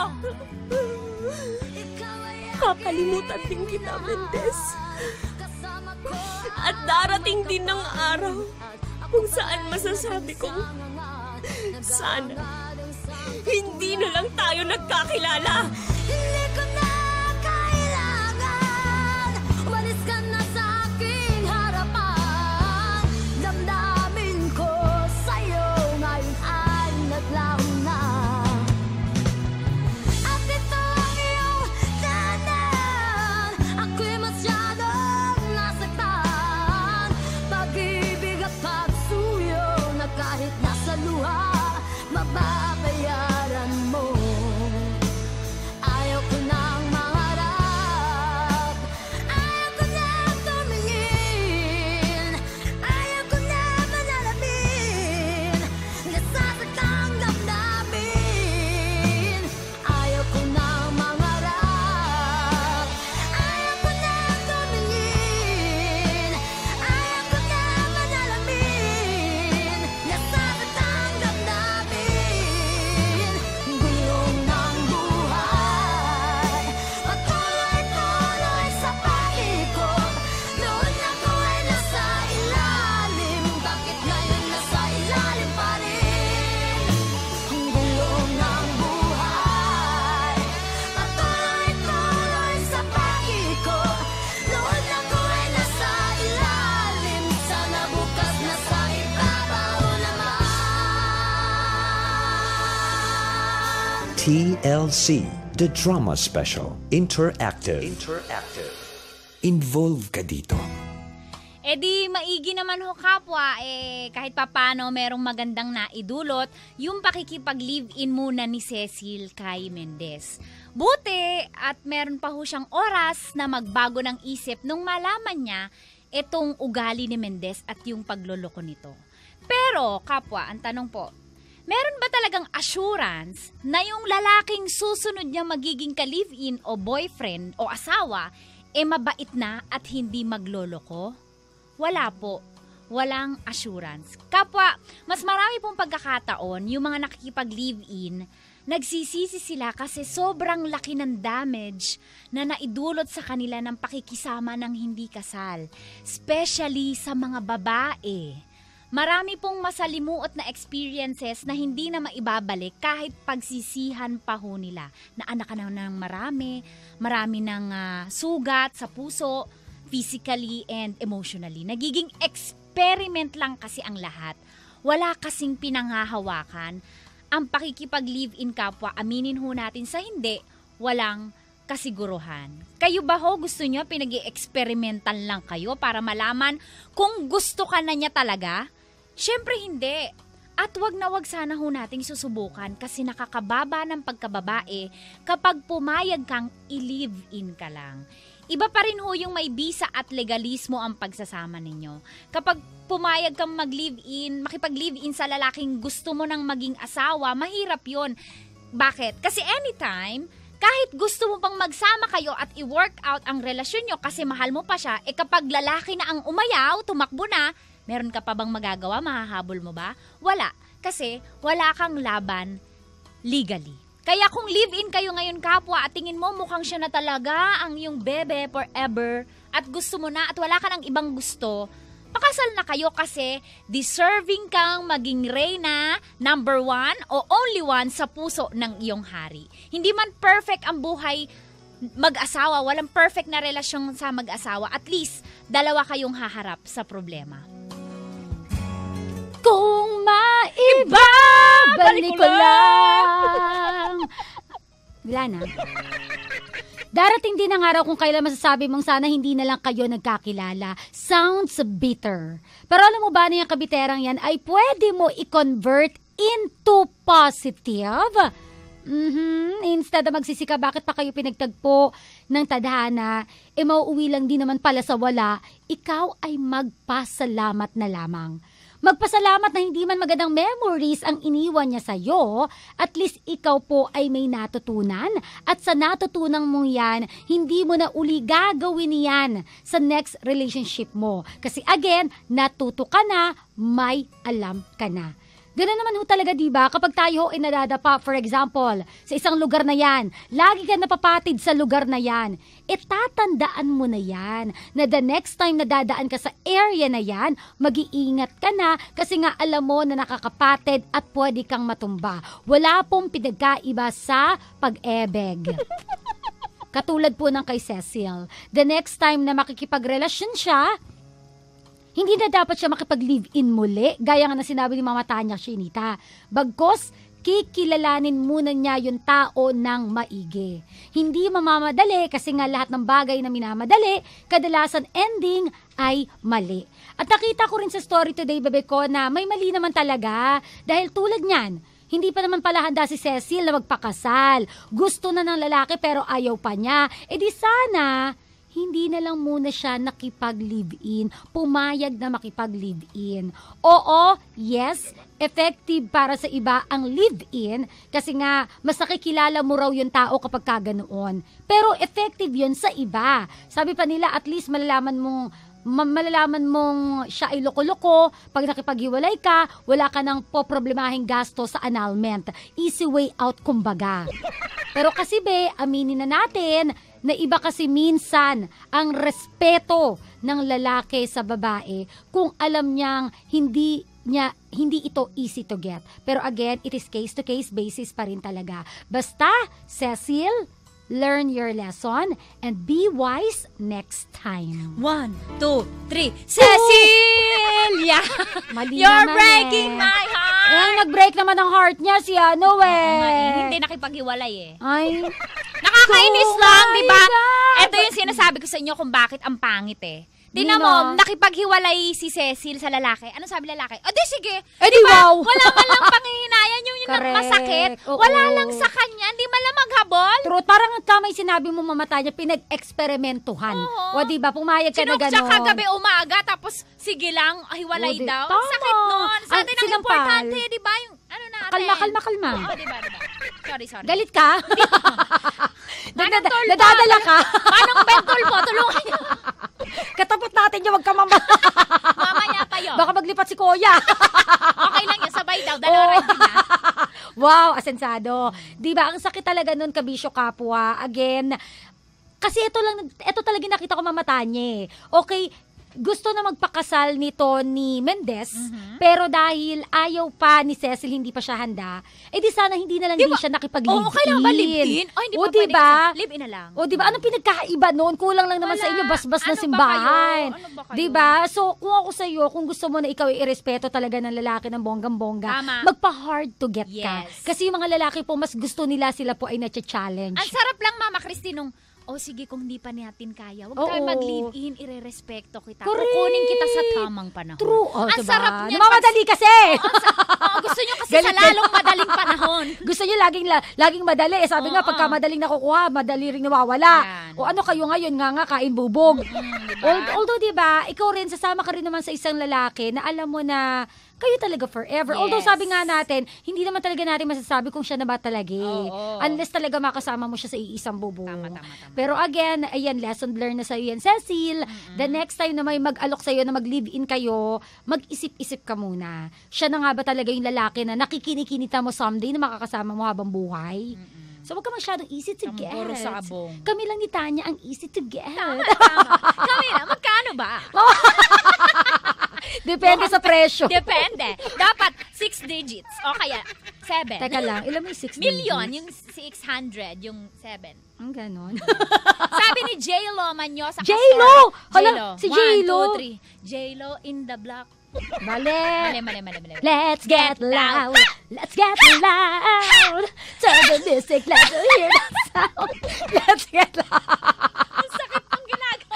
Kakalimutan din kita, Mendez. At darating din ng araw kung saan masasabi kong sana hindi na lang tayo nagkakilala. Hindi ko na kailangan, umalis ka na sa aking harapan. Damdamin ko sa'yo ngayon ay naglaho na. At ito ang iyong danan, ako'y masyadong nasaktan. Pag-ibig at pagsuyo na kahit nasa luha. TLC, the drama special, interactive. Involve ka dito. Di maigi naman ho kapwa, kahit papano merong magandang naidulot yung pakikipag-live-in muna ni Cecil kay Mendez. Buti at meron pa ho siyang oras na magbago ng isip nung malaman niya itong ugali ni Mendez at yung pagloloko nito. Pero kapwa, ang tanong po, meron ba talagang assurance na yung lalaking susunod niya magiging ka-live-in o boyfriend o asawa mabait na at hindi magloloko? Wala po. Walang assurance. Kapwa, mas marami pong pagkakataon yung mga nakikipag-live-in, nagsisisi sila kasi sobrang laki ng damage na naidulot sa kanila ng pakikisama ng hindi kasal. Especially sa mga babae. Marami pong masalimuot na experiences na hindi na maibabalik kahit pagsisihan pa ho nila. Na anak ka na ng marami ng sugat sa puso, physically and emotionally. Nagiging experiment lang kasi ang lahat. Wala kasing pinanghahawakan. Ang pakikipag-live-in kapwa, aminin ho natin sa hindi, walang kasiguruhan. Kayo ba ho, gusto nyo pinag-i-experimental lang kayo para malaman kung gusto ka na niya talaga? Siyempre hindi. At wag na wag sana ho nating susubukan kasi nakakababa ng pagkababae kapag pumayag kang i-live-in ka lang. Iba pa rin ho yung may bisa at legalismo ang pagsasama ninyo. Kapag pumayag kang mag-live-in, makipag-live-in sa lalaking gusto mo nang maging asawa, mahirap yon. Bakit? Kasi anytime, kahit gusto mo pang magsama kayo at i-work out ang relasyon nyo kasi mahal mo pa siya, kapag lalaki na ang umayaw, tumakbo na, meron ka pa bang magagawa? Mahahabol mo ba? Wala. Kasi wala kang laban legally. Kaya kung live-in kayo ngayon kapwa at tingin mo mukhang siya na talaga ang iyong bebe forever at gusto mo na at wala ka ng ibang gusto, pakasal na kayo kasi deserving kang maging reyna, number 1 o only one sa puso ng iyong hari. Hindi man perfect ang buhay mag-asawa, walang perfect na relasyon sa mag-asawa, at least dalawa kayong haharap sa problema. Kung maibabalik ko lang. Wala na. Darating din ang araw kung kailan masasabi mong sana hindi na lang kayo nagkakilala. Sounds bitter. Pero alam mo ba na yung kabiterang yan ay pwede mo i-convert into positive? Instead na magsisika bakit pa kayo pinagtagpo ng tadhana, mauuwi lang din naman pala sa wala, ikaw ay magpasalamat na lamang. Magpasalamat na hindi man magandang memories ang iniwan niya sa'yo, at least ikaw po ay may natutunan at sa natutunan mong yan, hindi mo na uli gagawin yan sa next relationship mo. Kasi again, natuto ka na, may alam ka na. Ganun naman ho talaga, diba? Kapag tayo ay nadadapa, for example, sa isang lugar na yan, lagi ka napapatid sa lugar na yan, tatandaan mo na yan, na the next time na dadaan ka sa area na yan, mag-iingat ka na kasi nga alam mo na nakakapatid at pwede kang matumba. Wala pong pinagkaiba sa pag-ebeg. Katulad po ng kay Cecil. The next time na makikipagrelasyon siya, hindi na dapat siya makipag-live-in muli, gaya nga na sinabi ni Mama Tanya Shinita. Bagkos, kikilalanin muna niya yung tao ng maigi. Hindi mamamadali kasi nga lahat ng bagay na minamadali, kadalasan ending ay mali. At nakita ko rin sa story today, bebe ko, na may mali naman talaga. Dahil tulad niyan, hindi pa naman pala handa si Cecil na magpakasal. Gusto na ng lalaki pero ayaw pa niya. Di sana hindi na lang muna siya nakipag-live-in, pumayag na makipag-live-in. Oo, yes, effective para sa iba ang live-in kasi nga mas nakikilala mo raw yung tao kapag kaganoon. Pero effective yun sa iba. Sabi pa nila, at least malalaman mong siya ay loko-loko. Pag nakipaghiwalay ka, wala ka nang poproblemahing gasto sa annulment. Easy way out kumbaga. Pero kasi aminin na natin na iba kasi minsan ang respeto ng lalaki sa babae kung alam niyang hindi ito easy to get. Pero again, it is case-to-case basis pa rin talaga. Basta, Cecil, learn your lesson and be wise next time. 1, 2, 3, Cecilia! Mali You're naman breaking my heart! ang nag-break naman ang heart niya si ano Hindi nakipaghiwalay eh. Ay. Nakakainis lang, di ba? Ito yung sinasabi ko sa inyo kung bakit ang pangit eh. Tingnan mo, nakipaghiwalay si Cecil sa lalaki. Anong sabi lalaki? O di sige. Di ba? Wala man lang panghihinayan yung masakit. Wala lang sa kanya. Hindi man lang maghabol. True. Parang tama yung sinabi mo mamatay niya, pinag-eksperimentuhan. O di ba? Pumayag ka na gano'n. Sinuksa kagabi umaga, tapos sige lang, hiwalay daw. Tama. Sakit nun. Sa atin ang importante, di ba? Yung ano natin. Kalma. Oo, di ba? Sorry. Galit ka? Nadadala ka? Manong Bentol po, tulungan niyo. Katapat natin yung wag ka Mamaya pa yun. Baka maglipat si Kuya. Okay lang yun, sabay daw. Dalawa rin na. Wow, asensado. Diba, ang sakit talaga nun, kabisyo kapwa. Again, kasi ito talaga nakita ko mamata niya eh. Okay, gusto na magpakasal nito ni Mendez, pero dahil ayaw pa ni Cecil, hindi pa siya handa, di sana hindi na lang din siya nakipag-live-in. Kailangan ba live-in? Hindi pa pwede live-in na lang. Diba, anong pinagkaiba noon? Kulang lang naman sa inyo, basbas na simbahan. Diba? So, kung ako sa'yo, kung gusto mo na ikaw irespeto talaga ng lalaki ng bonggang-bongga, magpa-hard to get ka. Kasi yung mga lalaki po, mas gusto nila sila po ay na-challenge. Ang sarap lang, Mama Christine, nung sige, kung hindi pa natin kaya, huwag tayo mag-live-in, ire-respeto kita. Kukunin kita sa tamang panahon. True. Ang diba? sarap niya. Namamadali kasi. Gusto nyo kasi sa lalong madaling panahon. Gusto nyo laging madali. Sabi nga, pagka madaling nakukuha, madali ring nawawala. O ano kayo ngayon, nga kain bubog. Diba? Although, diba, ikaw rin, sasama ka rin naman sa isang lalaki na alam mo na kayo talaga forever. Although sabi nga natin, hindi naman talaga natin masasabi kung siya na ba talaga. Unless talaga makasama mo siya sa iisang bubong. Tama. Pero again, ayan, lesson learned na sa'yo yan, Cecil. The next time na may mag-alok sa'yo na mag-live-in kayo, mag-isip-isip ka muna. Siya na nga ba talaga yung lalaki na nakikinikinita mo someday na makakasama mo habang buhay? So, wag ka masyadong easy to get. Puro sabong. Kami lang ni Tanya ang easy to get. Tama. Kami lang, magkano ba? Depende sa presyo. Depende. Dapat 6 digits. O kaya 7. Teka lang, ilan mo yung 6 Million, digits? yung 600, yung 7. Ang ganon. Sabi ni J-Lo Manyosa. J-Lo! Hala, si J-Lo. 1, 2, 3. J-Lo in the block. Mali. Let's get loud. Let's get loud. Turn the music, let's hear the sound. Let's get loud. Sakit ang ginagawa.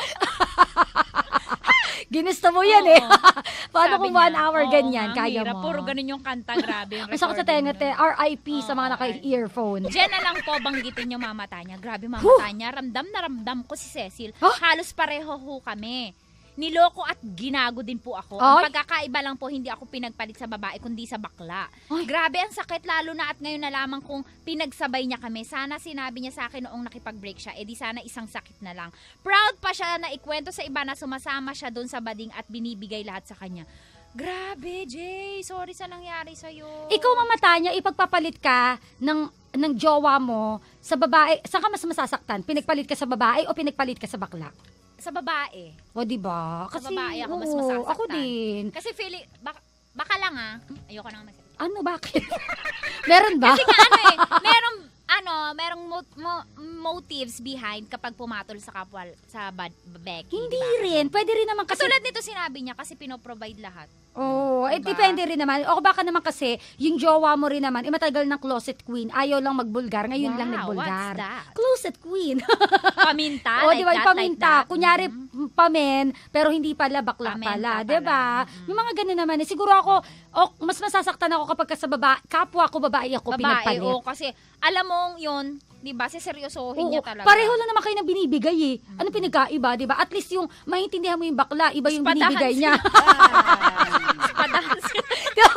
Ginusto mo yan eh. Paano kung 1 hour ganyan? Kaya mo. Puro ganun yung kanta. Grabe yung recording. Ang sakit sa tenga, RIP sa mga naka-earphone. Diyan na lang po banggitin yung Mama Tanya. Grabe Mama Tanya. Ramdam na ramdam ko si Cecil. Halos pareho ho kami. Niloko at ginago din po ako. Ang pagkakaiba lang po, hindi ako pinagpalit sa babae, kundi sa bakla. Grabe ang sakit, lalo na at ngayon nalaman kong pinagsabay niya kami. Sana sinabi niya sa akin noong nakipag-break siya, di sana isang sakit na lang. Proud pa siya na ikwento sa iba na sumasama siya doon sa bading at binibigay lahat sa kanya. Grabe, Jay. Sorry sa nangyari sa'yo. Ikaw, Mama Tanya, ipagpapalit ka ng jowa mo sa babae. Saan ka mas masasaktan? Pinagpalit ka sa babae o pinagpalit ka sa bakla? Sa babae. O, diba? Sa Kasi, babae ako mas masasaktan. Ako din. Kasi baka lang ayoko nang masakit. Ano, bakit? Meron ba? Kasi nga merong motives behind kapag pumatol sa kapwa sa bag. Hindi rin. Pwede rin naman kasi. Katulad nito sinabi niya kasi pinoprovide lahat. Diba? Depende rin naman. O baka naman kasi, yung jowa mo rin naman, matagal ng closet queen, ayaw lang magbulgar, ngayon lang nagbulgar. What's that? Closet queen. Paminta? Diba, paminta. Kunyari, pamen, pero hindi pala bakla pala. Diba? Yung mga ganun naman. Siguro ako, mas masasaktan ako kapag sa kapwa ko babae ako pinagpalit. Kasi alam mong yun, diba, siseryosohin niya talaga. Pareho lang naman kayo na binibigay eh. Ano pinagkaiba, diba? At least yung, maintindihan mo yung bakla, iba yung binibigay niya. Spadahan sila.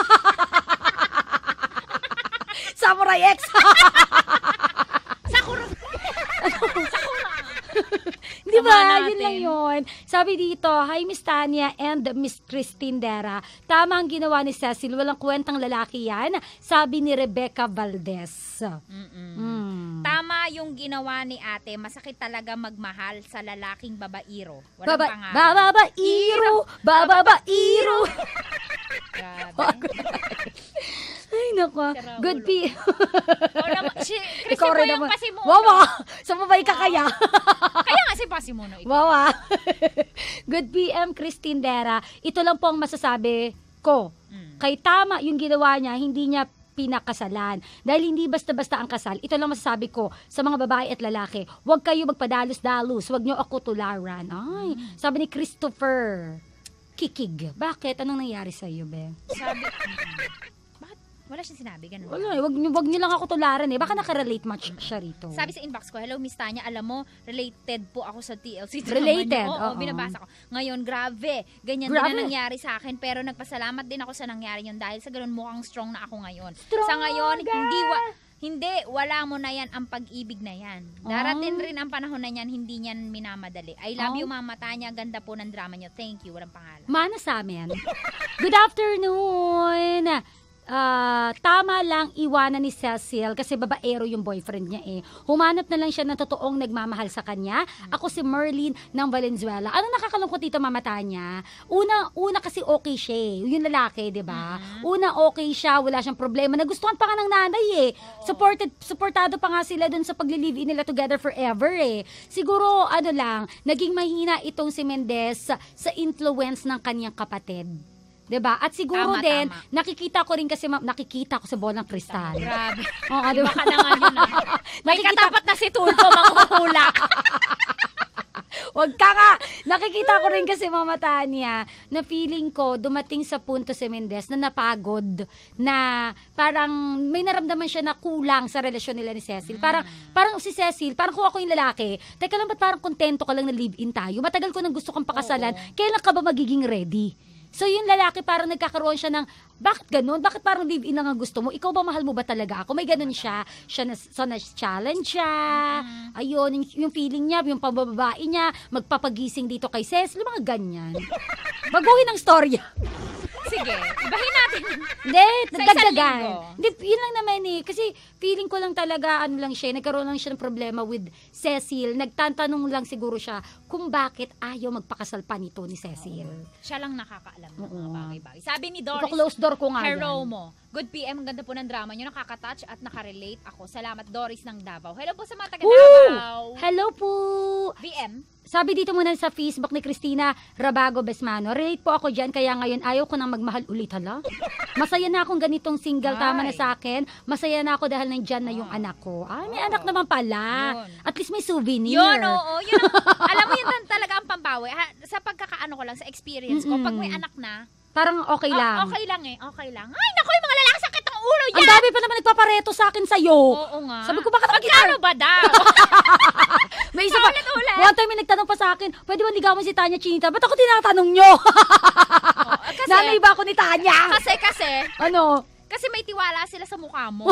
Samurai X. Sakura. Diba? Yun lang yun. Sabi dito, hi Miss Tanya and Miss Christine Dera. Tama ang ginawa ni Cecil. Walang kwentang lalaki yan. Sabi ni Rebecca Valdez. Tama yung ginawa ni ate. Masakit talaga magmahal sa lalaking babairo. Walang pangalan. Babairo. Grabe. Ay, nako. Good P. Ikaw rin naman. Pasimuno. Wawa. Sumabay ka kaya. Kaya nga si Pasimuno. Wawa. Good PM, Christine Dera. Ito lang po ang masasabi ko. Kay tama yung ginawa niya, hindi niya pinakasalan. Dahil hindi basta-basta ang kasal, ito lang masasabi ko sa mga babae at lalaki, huwag kayo magpadalos-dalos, huwag nyo ako tularan. Ay, sabi ni Christopher, kikig. Bakit? Anong nangyari sa iyo, be? Sabi, bakit? Wala siyang sinabi, ganun. Wala, wag niyo lang ako tularan eh. Baka nakarelate much siya rito. Sabi sa inbox ko, hello Miss Tanya, alam mo, related po ako sa TLC. Related? Oo, binabasa ko. Ngayon, grabe. Ganyan din na nangyari sa akin, pero nagpasalamat din ako sa nangyari yun dahil sa ganun mukhang strong na ako ngayon. Sa ngayon, wala mo na yan ang pag-ibig na yan. Darating rin ang panahon na yan, hindi niyan minamadali. I love you, Mama Tanya. Ganda po ng drama niyo. Thank you. Walang pangalan. Mana sa amin. Good afternoon. Tama lang iwanan ni Cecil kasi babaero yung boyfriend niya eh. Humanap na lang siya ng totoong nagmamahal sa kanya. Ako si Merlin ng Valenzuela. Ano nakakalungkot dito, Mama Tanya? Una kasi okay siya eh. Yung lalaki, di ba? Una okay siya, wala siyang problema. Nagustuhan pa nga ng nanay eh. Supportado pa nga sila dun sa pagli-live-in nila together forever eh. Siguro, naging mahina itong si Mendez sa influence ng kanyang kapatid. Diba? At siguro tama. Nakikita ko rin kasi, nakikita ko sa bolang kristal. Grabe. Oo, diba? Baka naman yun May katapat na si Tulfo, manghuhulak. Wag ka nga! Nakikita ko rin kasi, Mama Tanya, na feeling ko dumating sa punto si Mendez na napagod, na parang may naramdaman siya na kulang sa relasyon nila ni Cecil. Parang si Cecil, parang kung ako yung lalaki, teka lang, ba't parang kontento ka lang na live-in tayo? Matagal ko nang gusto kang pakasalan, kailan ka ba magiging ready? So yung lalaki parang nagkakaroon siya ng, bakit ganun? Bakit parang live-in lang ang gusto mo? Ikaw ba, mahal mo ba talaga ako? May ganun siya na-challenge siya. Ayun, yung feeling niya, yung pambabae niya, magpapagising dito kay Cecil, mga ganyan. Baguhin ang storya. Sige, ibahin natin. Hindi, nagdagdagan. Hindi, yun lang naman eh. Kasi feeling ko lang talaga, nagkaroon lang siya ng problema with Cecil. Nagtatanong lang siguro siya kung bakit ayaw magpakasal pa nito ni Cecil. Siya lang nakakaalam ng mga bagay-bagay. Sabi ni Doris, close door ko nga hero mo. Good PM, ang ganda po ng drama nyo. Nakaka-touch at nakarelate ako. Salamat, Doris ng Davao. Hello po sa mga taga-Davao. Hello po. VM. Sabi dito muna sa Facebook ni Cristina Rabago Besmano, relate po ako dyan, kaya ngayon ayaw ko nang magmahal ulit, hala. Masaya na akong ganitong single, tama na sa akin. Masaya na ako dahil nandyan na yung anak ko. May anak naman pala. Yun. At least may souvenir. Yun, oo. Alam mo, yun talaga ang pambawi. Sa pagkakaano ko lang, sa experience ko, pag may anak na, parang okay lang. Okay lang eh. Okay lang. Ay, naku, yung mga lalaki, sakit ang ulo yan. Ang dami pa naman nagpapareto sa akin sa'yo. Oo nga. Sabi ko, bakit magkano ba daw? May isa pa. One time may nagtanong pa sa akin, pwede ba ligawan si Tanya Chinita? Ba't ako tinatanong nyo? Kasi, nanay ba ako ni Tanya? Kasi. Ano? Kasi may tiwala sila sa mukha mo.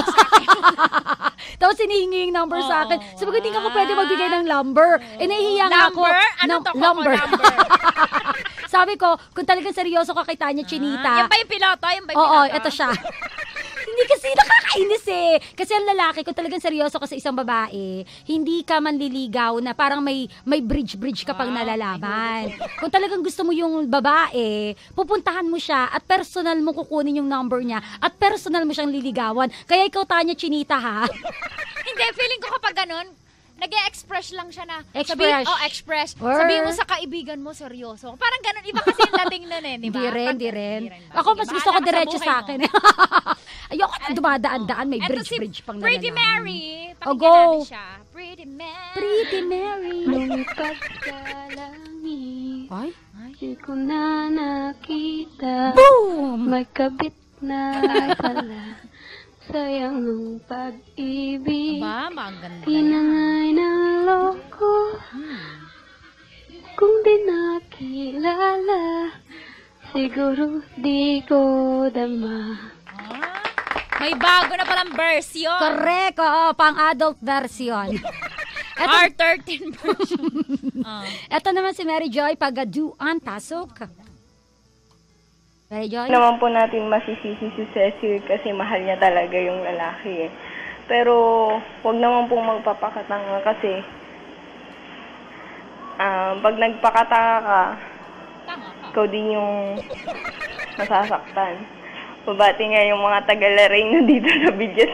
Tapos hinihingi yung number sa akin. Sabi ko, hindi ka pwede magbigay ng number. Nahihiya nga ako. Anong toko number? Number. Sabi ko, kung talagang seryoso ka kay Tanya Chinita. Yan ba yung piloto? Oo, ito siya. Hindi kasi nakakainis eh. Kasi ang lalaki, kung talagang seryoso ka sa isang babae, hindi ka manliligaw na parang may bridge ka pang nalalaman. Kung talagang gusto mo yung babae, pupuntahan mo siya at personal mo kukunin yung number niya at personal mo siyang liligawan. Kaya ikaw, Tanya Chinita, ha? Hindi, feeling ko kapag ganun, nag-e-express lang siya na. Express. Sabihin mo sa kaibigan mo, seryoso. Parang ganun, iba kasi yung dating nun eh, di ba? Di rin. Ako, mas gusto ko diretso sa akin. Ayoko na dumadaan-daan, may bridge pang nalalaman. Pretty Mary. Go. Natin siya. Pretty Mary. Lumipat ka langit. Ay? Di ko na nakita. Boom! May kabit na pala. Sayang ang pag-ibig. Aba, maganda Tinangay ng loko. Kung di nakilala, siguro di ko dama. May bago na palang version. Correct, pang-adult version. R13 version. Ito naman si Mary Joy, Pagaduan, pasok. Mary Joy? Naman po natin masisisi si Cecil kasi mahal niya talaga yung lalaki eh. Pero wag naman pong magpapakatanga kasi pag nagpakatanga ka, ikaw din yung masasaktan. Babati nga yung mga taga-Lareño dito sa video.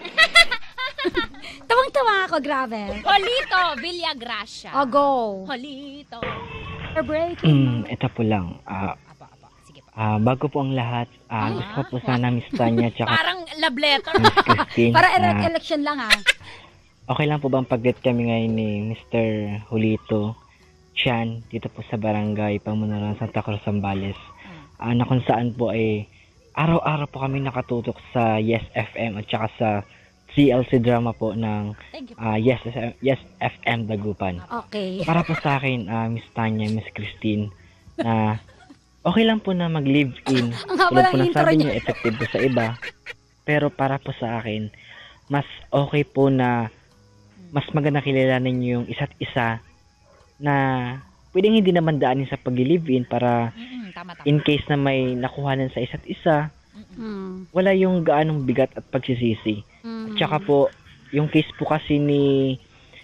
Tawang-tawa ako, grabe. Holito Villagracia. Go. Holito. Break. Ito po lang. Bago po ang lahat, gusto ko po sana Miss Tanya tsaka Parang love letter. Miss Christine. Para election lang Okay lang po bang pag-get kami ngayon ni Mr. Julito Chan dito po sa barangay Pamunaran, Santa Cruz, Zambales. Na kung saan po ay araw-araw po kami nakatutok sa Yes FM at saka sa CLC drama po ng Yes FM Dagupan. Okay. Para po sa akin, Miss Tanya, Miss Christine, na okay lang po na mag-live-in. Tulad po ng sabi niyo, effective po sa iba. Pero para po sa akin, mas okay po na mas maganda kilalanin niyo yung isa't isa na pwedeng hindi naman daanin sa pag-live-in para in case na may nakuhanan sa isa't isa, wala yung gaanong bigat at pagsisisi. At saka po, yung case po kasi ni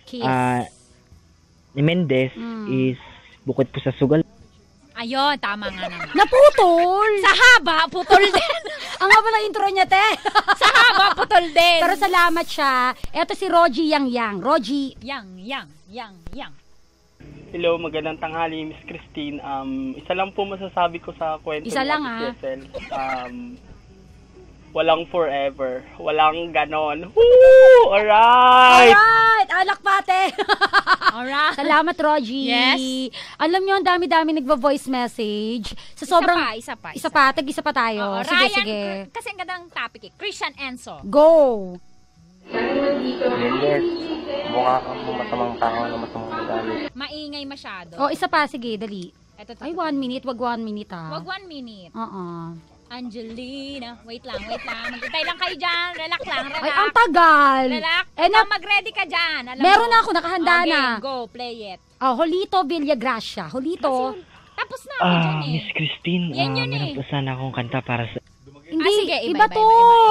Mendez is bukod po sa sugal. Ayun, tama nga naman. Naputol! Sa haba, putol din. Ang haba na intro niya, te. Sa haba, putol din. Pero salamat siya. Eto si Rogie Yang. Rogie. Yang. Hello, magandang tanghali, Miss Christine. Isa lang po masasabi ko sa kwento Isa lang, Cecil. Walang forever. Walang ganon. Woo! Alright! Alright! Alak pate! Alright. Salamat, Rogie. Yes. Alam niyo, ang dami-dami nagva-voice message. Sa sobrang... Isa pa. Tag-isa pa tayo. Oo, Sige, Ryan, sige. Kasi ang gandang topic Christian Enzo. Go! Yes, mukha kang masamang tao na masamang ugali. Maingay masyado. Isa pa, sige, dali. Ito. Ay, 1 minute. Wag 1 minute, Wag 1 minute. Angelina, wait lang. Maghintay lang kayo dyan. Relax lang. Ay, ang tagal. Relax. Mag-ready ka dyan. Meron na ako, nakahanda na. Go, play it. Julito Villagracia. Julito. Tapos na ako dyan Miss Christine, yan meron po sana akong kanta para sa... Hindi, sige, iba to.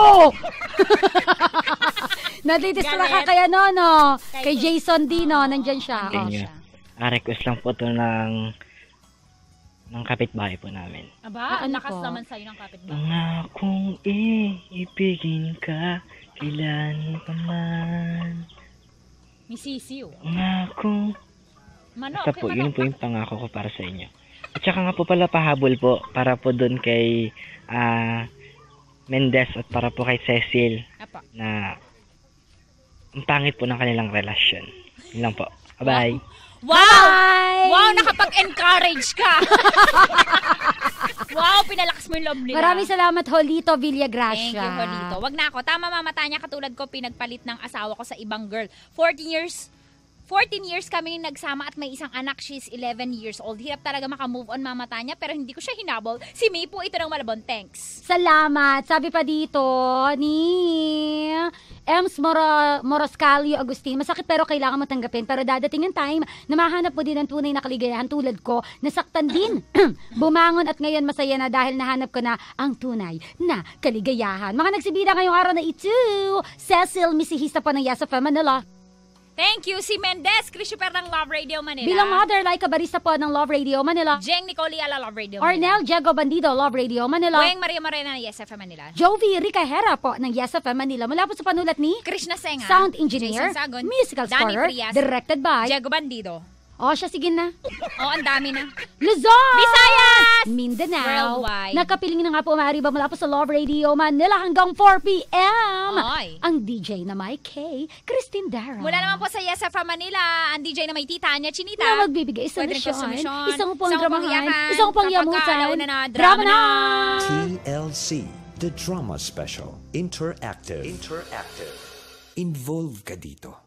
Nadidistract ka kaya no? Kay Jason Dino, nandyan siya. Request lang po to ng kapitbahay po namin. Aba, ang lakas naman sa'yo ng kapitbahay. Pangakong iibigin ka, kailan pa man. Misisiw. Pangako. Basta po, yun po yung pangako ko para sa inyo. At saka nga po pala pahabol po, para po doon kay Mendez at para po kay Cecil. Na ang pangit po ng kanilang relasyon. Yun lang po. Bye-bye. Wow! Bye! Wow, nakapag-encourage ka. Wow, pinalakas mo yung love nila. Maraming salamat, Julito Villagracia. Thank you, Julito. Wag na ako. Tama, Mama Tanya, katulad ko, pinagpalit ng asawa ko sa ibang girl. 14 years kami nagsama at may isang anak. She's 11 years old. Hirap talaga makamove on, Mama Tanya, pero hindi ko siya hinabol. Si May po ito ng Malabon. Thanks. Salamat. Sabi pa dito ni Ems Moroscalio Agustin, masakit pero kailangan mo tanggapin. Pero dadating ang time na mahanap mo din ang tunay na kaligayahan tulad ko. Nasaktan din. Bumangon at ngayon masaya na dahil nahanap ko na ang tunay na kaligayahan. Mga nagsibida ngayong araw na ito, Cecil, misihista po ng Yes FM Manila. Thank you, si Mendez, Christopher ng Love Radio Manila. Bilang mother, like barista po ng Love Radio Manila. Jeng Nicole Ala, Love Radio Manila. Ornel Diego Bandido, Love Radio Manila. Weng Maria Morena ng Yes FM Manila. Jovi Ricahera po ng Yes FM Manila. Mula po sa panulat ni Krishna Senga, Sound Engineer, Jason Sagon, Musical Danny Scorer, Frias, Directed by Diego Bandido. Siya, sige na. Ang dami na. Luzon! Visayas! Mindanao. Worldwide. Nakapiling na nga po maaari ba mula po sa Love Radio Manila hanggang 4 p.m. Oy. Ang DJ na may K, Christine Dara. Mula naman po sa Yes FM Manila, ang DJ na may Titania Chinita. Na magbibigay solusyon. Isang upang dramahan. Isang upang yamutan. Drama na. TLC, The Drama Special. Interactive. Involve ka dito.